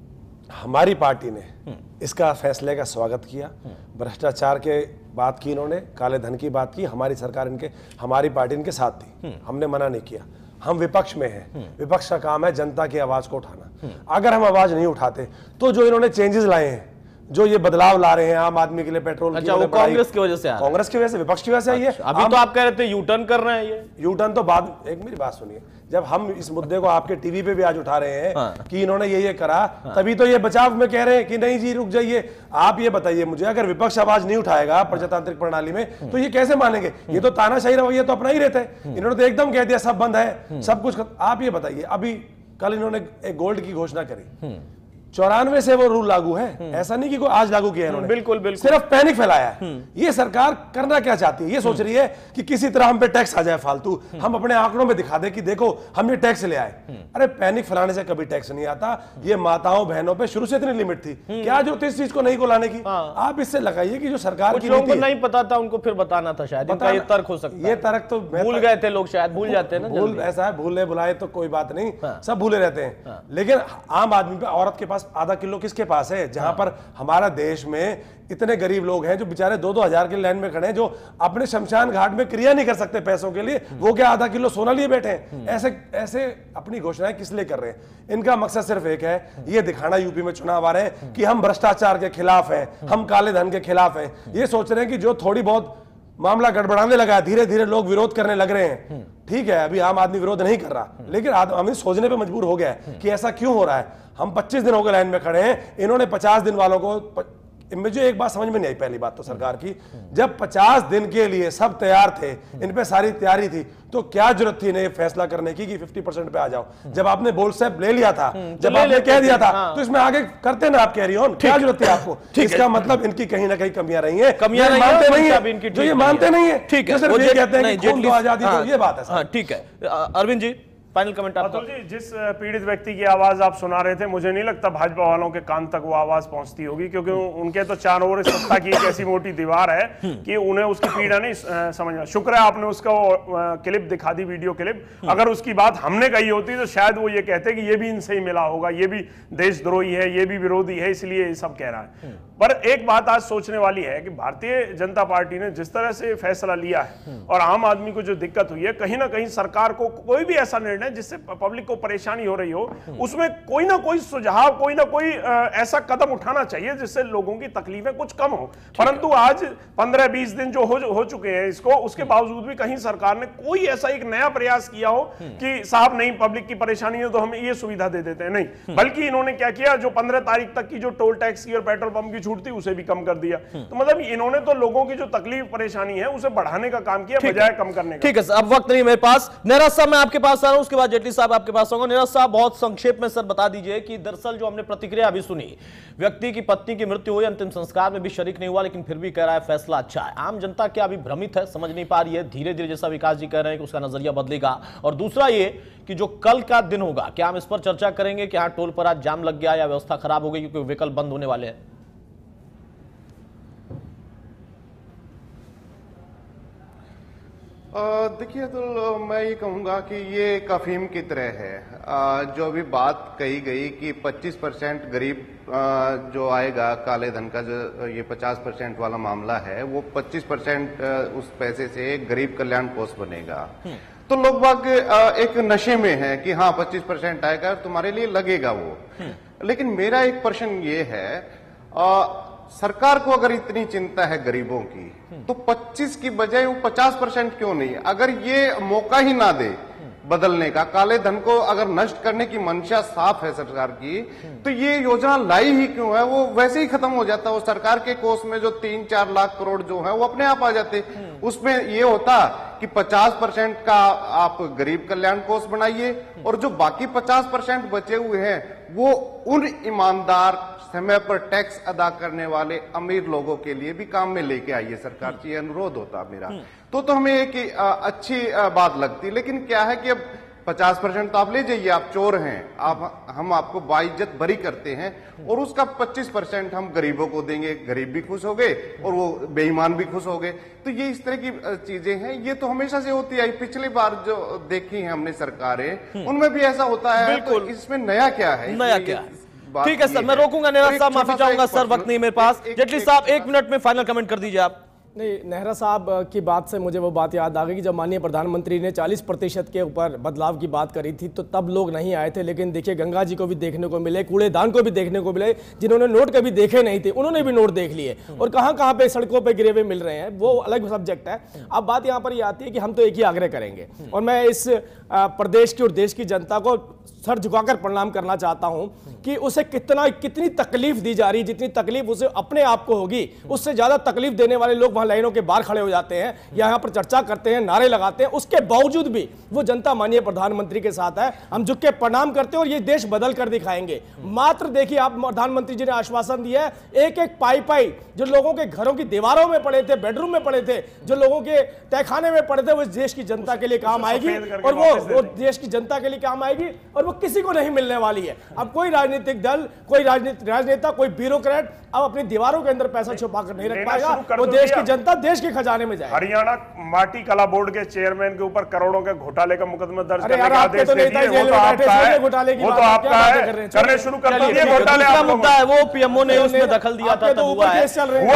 Speaker 6: हमारी पार्टी ने इसका फैसले का स्वागत किया। भ्रष्टाचार के बात की, इन्होंने काले धन की बात की, हमारी सरकार इनके हमारी पार्टी इनके साथ थी, हमने मना नहीं किया। हम विपक्ष में हैं, विपक्ष का काम है जनता की आवाज को उठाना। अगर हम आवाज नहीं उठाते तो जो इन्होंने चेंजेस लाए हैं, जो ये बदलाव ला रहे हैं आम आदमी के लिए, पेट्रोल
Speaker 1: अच्छा, वो कांग्रेस की वजह से आ
Speaker 6: कांग्रेस की वजह से, विपक्ष की वजह से आई है।
Speaker 1: अभी तो आप कह रहे थे यू टर्न कर रहे हैं। ये
Speaker 6: यू टर्न तो बाद, एक मेरी बात सुनिए, जब हम इस मुद्दे को आपके टीवी पे भी आज उठा रहे हैं हाँ। कि इन्होंने ये ये करा हाँ। तभी तो ये बचाव में कह रहे हैं कि नहीं जी रुक जाइए। आप ये बताइए मुझे, अगर विपक्ष आवाज नहीं उठाएगा प्रजातांत्रिक प्रणाली में तो ये कैसे मानेंगे? ये तो तानाशाही रवैया तो अपना ही रहता है। इन्होंने तो एकदम कह दिया सब बंद है, सब कुछ। आप ये बताइए, अभी कल इन्होंने एक गोल्ड की घोषणा करी, चौरानवे से वो रूल लागू है, ऐसा नहीं कि कोई आज लागू किया इन्होंने,
Speaker 1: बिल्कुल बिल्कुल,
Speaker 6: सिर्फ पैनिक फैलाया है। ये सरकार करना क्या चाहती है? ये सोच रही है कि किसी तरह हम पे टैक्स आ जाए फालतू, हम अपने आंकड़ों में दिखा दे कि देखो हम ये टैक्स ले आए। अरे पैनिक फैलाने से कभी टैक्स नहीं आता। ये माताओं बहनों पे शुरू से इतनी लिमिट थी, क्या जो इस चीज को नहीं को लाने की। आप इससे लगाइए कि जो सरकार की
Speaker 1: लोगों को नहीं पता था, उनको फिर बताना था शायद, इनका ये तर्क हो सकता है।
Speaker 6: ये तर्क तो
Speaker 1: भूल गए थे लोग, शायद भूल जाते हैं ना।
Speaker 6: भूल ऐसा है, भूले बुलाए तो कोई बात नहीं, सब भूले रहते हैं। लेकिन आम आदमी पे, औरत के पास आधा किलो किसके पास है? जहां पर हमारा देश में इतने गरीब लोग हैं जो बेचारे दो दो हजार के लाइन में खड़े हैं, जो अपने शमशान घाट में क्रिया नहीं कर सकते पैसों के लिए, वो क्या आधा किलो सोना लिए बैठे हैं? ऐसे ऐसे अपनी घोषणाएं किस लिए कर रहे हैं? इनका मकसद सिर्फ एक है, ये दिखाना यूपी में चुनाव आ रहे हैं कि हम भ्रष्टाचार के खिलाफ हैं, हम काले धन के खिलाफ हैं। ये सोच रहे हैं कि जो थोड़ी बहुत मामला गड़बड़ाने लगा है, धीरे धीरे लोग विरोध करने लग रहे हैं। ठीक है, अभी आम आदमी विरोध नहीं कर रहा, लेकिन आदमी सोचने पे मजबूर हो गया है कि ऐसा क्यों हो रहा है। हम पच्चीस दिन हो गए लाइन में खड़े हैं, इन्होंने पचास दिन वालों को, मुझे एक बात समझ में नहीं आई पहली बात तो सरकार की, जब पचास दिन के लिए सब तैयार थे, इन पे सारी तैयारी थी, तो क्या जरूरत थी इन्हें फैसला करने की कि पचास परसेंट पे आ जाओ? जब आपने बोल्ड स्टेप ले लिया था, जब आपने कह दिया था, तो इसमें आगे करते ना आप कैरी ऑन, क्या जरूरत थी आपको? इसका मतलब इनकी कहीं ना कहीं कमियां रही हैं,
Speaker 1: कमियां
Speaker 6: मानते नहीं है, जो ये मानते नहीं है।
Speaker 1: ठीक है,
Speaker 6: वो ये कहते हैं कि खून दो आजादी दो, ये बात है।
Speaker 1: ठीक है, अरविंद जी फाइनल कमेंट आपका।
Speaker 7: अतुल जी, जिस पीड़ित व्यक्ति की आवाज आप सुना रहे थे, मुझे नहीं लगता भाजपा वालों के कान तक वो आवाज पहुंचती होगी, क्योंकि उनके तो चारों ओर सत्ता की एक ऐसी मोटी दीवार है कि उन्हें उसकी पीड़ा नहीं समझना। शुक्र है आपने उसका क्लिप दिखा दी, वीडियो क्लिप। अगर उसकी बात हमने कही होती तो शायद वो ये कहते कि ये भी इनसे ही मिला होगा, ये भी देशद्रोही है, ये भी विरोधी है, इसलिए ये सब कह रहा है। पर एक बात आज सोचने वाली है कि भारतीय जनता पार्टी ने जिस तरह से फैसला लिया है और आम आदमी को जो दिक्कत हुई है, कहीं ना कहीं सरकार को कोई भी ऐसा निर्णय जिससे पब्लिक को परेशानी हो रही हो, उसमें कोई ना कोई सुझाव, कोई ना कोई ऐसा कदम उठाना चाहिए जिससे लोगों की तकलीफें कुछ कम हो। परंतु आज पंद्रह बीस दिन जो हो, हो चुके हैं इसको, उसके बावजूद भी कहीं सरकार ने कोई ऐसा एक नया प्रयास किया हो कि साहब नहीं, पब्लिक की परेशानी है तो हम ये सुविधा दे देते हैं, नहीं। बल्कि इन्होंने क्या किया, जो पंद्रह तारीख तक की जो टोल टैक्स की और पेट्रोल पंप की छूट थी उसे भी कम कर दिया। तो मतलब इन्होंने तो लोगों की जो तकलीफ परेशानी है उसे बढ़ाने का काम किया, बजाय कम करने का।
Speaker 1: ठीक है सर, अब वक्त नहीं मेरे पास। नीरज साहब मैं आपके पास आ रहा हूं, उसके बाद जेटली साहब आपके पास आऊंगा। नीरज साहब, बहुत संक्षेप में सर बता दीजिए कि दरअसल जो हमने प्रतिक्रिया अभी सुनी, व्यक्ति की पत्नी की मृत्यु हुई, अंतिम संस्कार में भी शरीक नहीं हुआ, लेकिन फिर भी कह रहा है फैसला अच्छा है। आम जनता क्या अभी भ्रमित है, समझ नहीं पा रही है? धीरे धीरे जैसा विकास जी कह रहे हैं कि उसका नजरिया बदलेगा। और दूसरा ये कि जो कल का दिन होगा, क्या हम इस पर चर्चा करेंगे कि हाँ टोल पर आज जाम लग गया या व्यवस्था खराब हो गई क्योंकि विकल्प बंद होने वाले हैं?
Speaker 9: देखिए, तो मैं ये कहूंगा कि ये एक अफीम की तरह है। आ, जो अभी बात कही गई कि पच्चीस परसेंट गरीब आ, जो आएगा काले धन का, जो ये पचास परसेंट वाला मामला है, वो पच्चीस परसेंट उस पैसे से गरीब कल्याण कोष बनेगा। तो लोग बाग एक नशे में है कि हाँ पच्चीस परसेंट आएगा, तुम्हारे लिए लगेगा वो। लेकिन मेरा एक प्रश्न ये है, आ, सरकार को अगर इतनी चिंता है गरीबों की, तो पच्चीस की बजाय वो पचास परसेंट क्यों नहीं? अगर ये मौका ही ना दे बदलने का, काले धन को अगर नष्ट करने की मंशा साफ है सरकार की, तो ये योजना लाई ही क्यों है? वो वैसे ही खत्म हो जाता। वो सरकार के कोष में जो तीन चार लाख करोड़ जो है वो अपने आप आ जाते। उसमें ये होता कि पचास परसेंट का आप गरीब कल्याण कोष बनाइए और जो बाकी पचास परसेंट बचे हुए हैं वो उन ईमानदार समय पर टैक्स अदा करने वाले अमीर लोगों के लिए भी काम में लेके आइए सरकार से, ये अनुरोध होता मेरा। तो तो हमें एक अच्छी बात लगती, लेकिन क्या है कि अब पचास परसेंट तो आप ले जाइए, आप चोर हैं, आप हम आपको बाइज्जत बरी करते हैं और उसका पच्चीस परसेंट हम गरीबों को देंगे, गरीब भी खुश हो गए और वो बेईमान भी खुश हो गए। तो ये इस तरह की चीजें हैं, ये तो हमेशा से होती आई। पिछली बार जो देखी है हमने सरकारें, उनमें भी ऐसा होता है। तो इसमें नया क्या है?
Speaker 1: नया क्या है? ठीक है सर, मैं रोकूंगा। नेहरा साहब माफी चाहूंगा सर, वक्त नहीं मेरे पास। जेटली साहब एक मिनट में फाइनल कमेंट कर दीजिए आप।
Speaker 5: नहीं, नेहरा साहब की बात से मुझे वो बात याद आ गई कि जब माननीय प्रधानमंत्री ने चालीस प्रतिशत के ऊपर बदलाव की बात करी थी तो तब लोग नहीं आए थे, लेकिन देखिए गंगा जी को भी देखने को मिले, कूड़ेदान को भी देखने को मिले, जिन्होंने नोट कभी देखे नहीं थे उन्होंने भी नोट देख लिए और कहां कहां पे सड़कों पे गिरे हुए मिल रहे हैं, वो अलग सब्जेक्ट है। अब बात यहां पर ये आती है कि हम तो एक ही आग्रह करेंगे और मैं इस प्रदेश की और देश की जनता को सर झुकाकर प्रणाम करना चाहता हूं कि उसे कितना कितनी तकलीफ दी जा रही, जितनी तकलीफ उसे अपने आप को होगी उससे ज्यादा तकलीफ देने वाले लोग वहां लाइनों के बाहर खड़े हो जाते हैं, यहां पर चर्चा करते हैं, नारे लगाते हैं, उसके बावजूद भी वो जनता माननीय प्रधानमंत्री के साथ है। हम झुक के प्रणाम करते हैं और ये देश बदल कर दिखाएंगे। मात्र देखिए, आप प्रधानमंत्री जी ने आश्वासन दिया है, एक एक पाई पाई जो लोगों के घरों की दीवारों में पड़े थे, बेडरूम में पड़े थे, जो लोगों के तहखाने में पड़े थे, वो इस देश की जनता के लिए काम आएगी और वो वो देश की जनता के लिए काम आएगी और वो किसी को नहीं मिलने वाली है। अब कोई राजनीतिक दल, कोई राजनेता, कोई ब्यूरोक्रेट अब अपनी दीवारों के अंदर पैसा छुपा कर नहीं रख पाएगा। वो देश की जनता देश के खजाने में जाए।
Speaker 7: हरियाणा माटी कला बोर्ड के चेयरमैन के ऊपर करोड़ों के घोटाले का मुकदमा दर्ज करने का आदेश दे दिए। वो तो आपका है, वो तो आपका है, करने शुरू कर दिए घोटाले।
Speaker 1: दूसरा मुद्दा है वो पीएमओ ने उसमें दखल दिया था, तब हुआ है।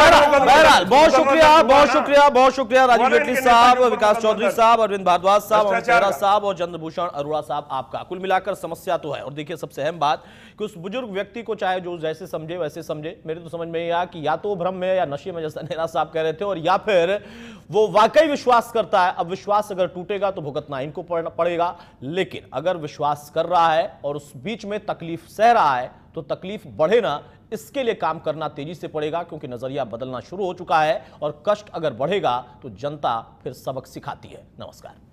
Speaker 1: बहरहाल बहुत शुक्रिया, बहुत शुक्रिया, बहुत शुक्रिया राजीव जेटली साहब, विकास चौधरी साहब, अरविंद भारद्वाज साहब, अमित नेहरा साहब और चंद्रभूषण अरोड़ा साहब। आपका कुल मिलाकर समस्या तो है। और देखिए सबसे अहम बात कि उस बुजुर्ग व्यक्ति को चाहे जो जैसे समझे वैसे समझे, मेरे तो समझ में ये आया कि या तो भ्रम में या नशे में, जैसा नेहरा साहब कह रहे थे, और या फिर वो वाकई विश्वास करता है। अब विश्वास अगर टूटेगा तो भुगतना इनको पड़ेगा, लेकिन अगर विश्वास कर रहा है और उस बीच में तकलीफ सह रहा है तो तकलीफ बढ़े ना, इसके लिए काम करना तेजी से पड़ेगा, क्योंकि नजरिया बदलना शुरू हो चुका है और कष्ट अगर बढ़ेगा तो जनता फिर सबक सिखाती है। नमस्कार।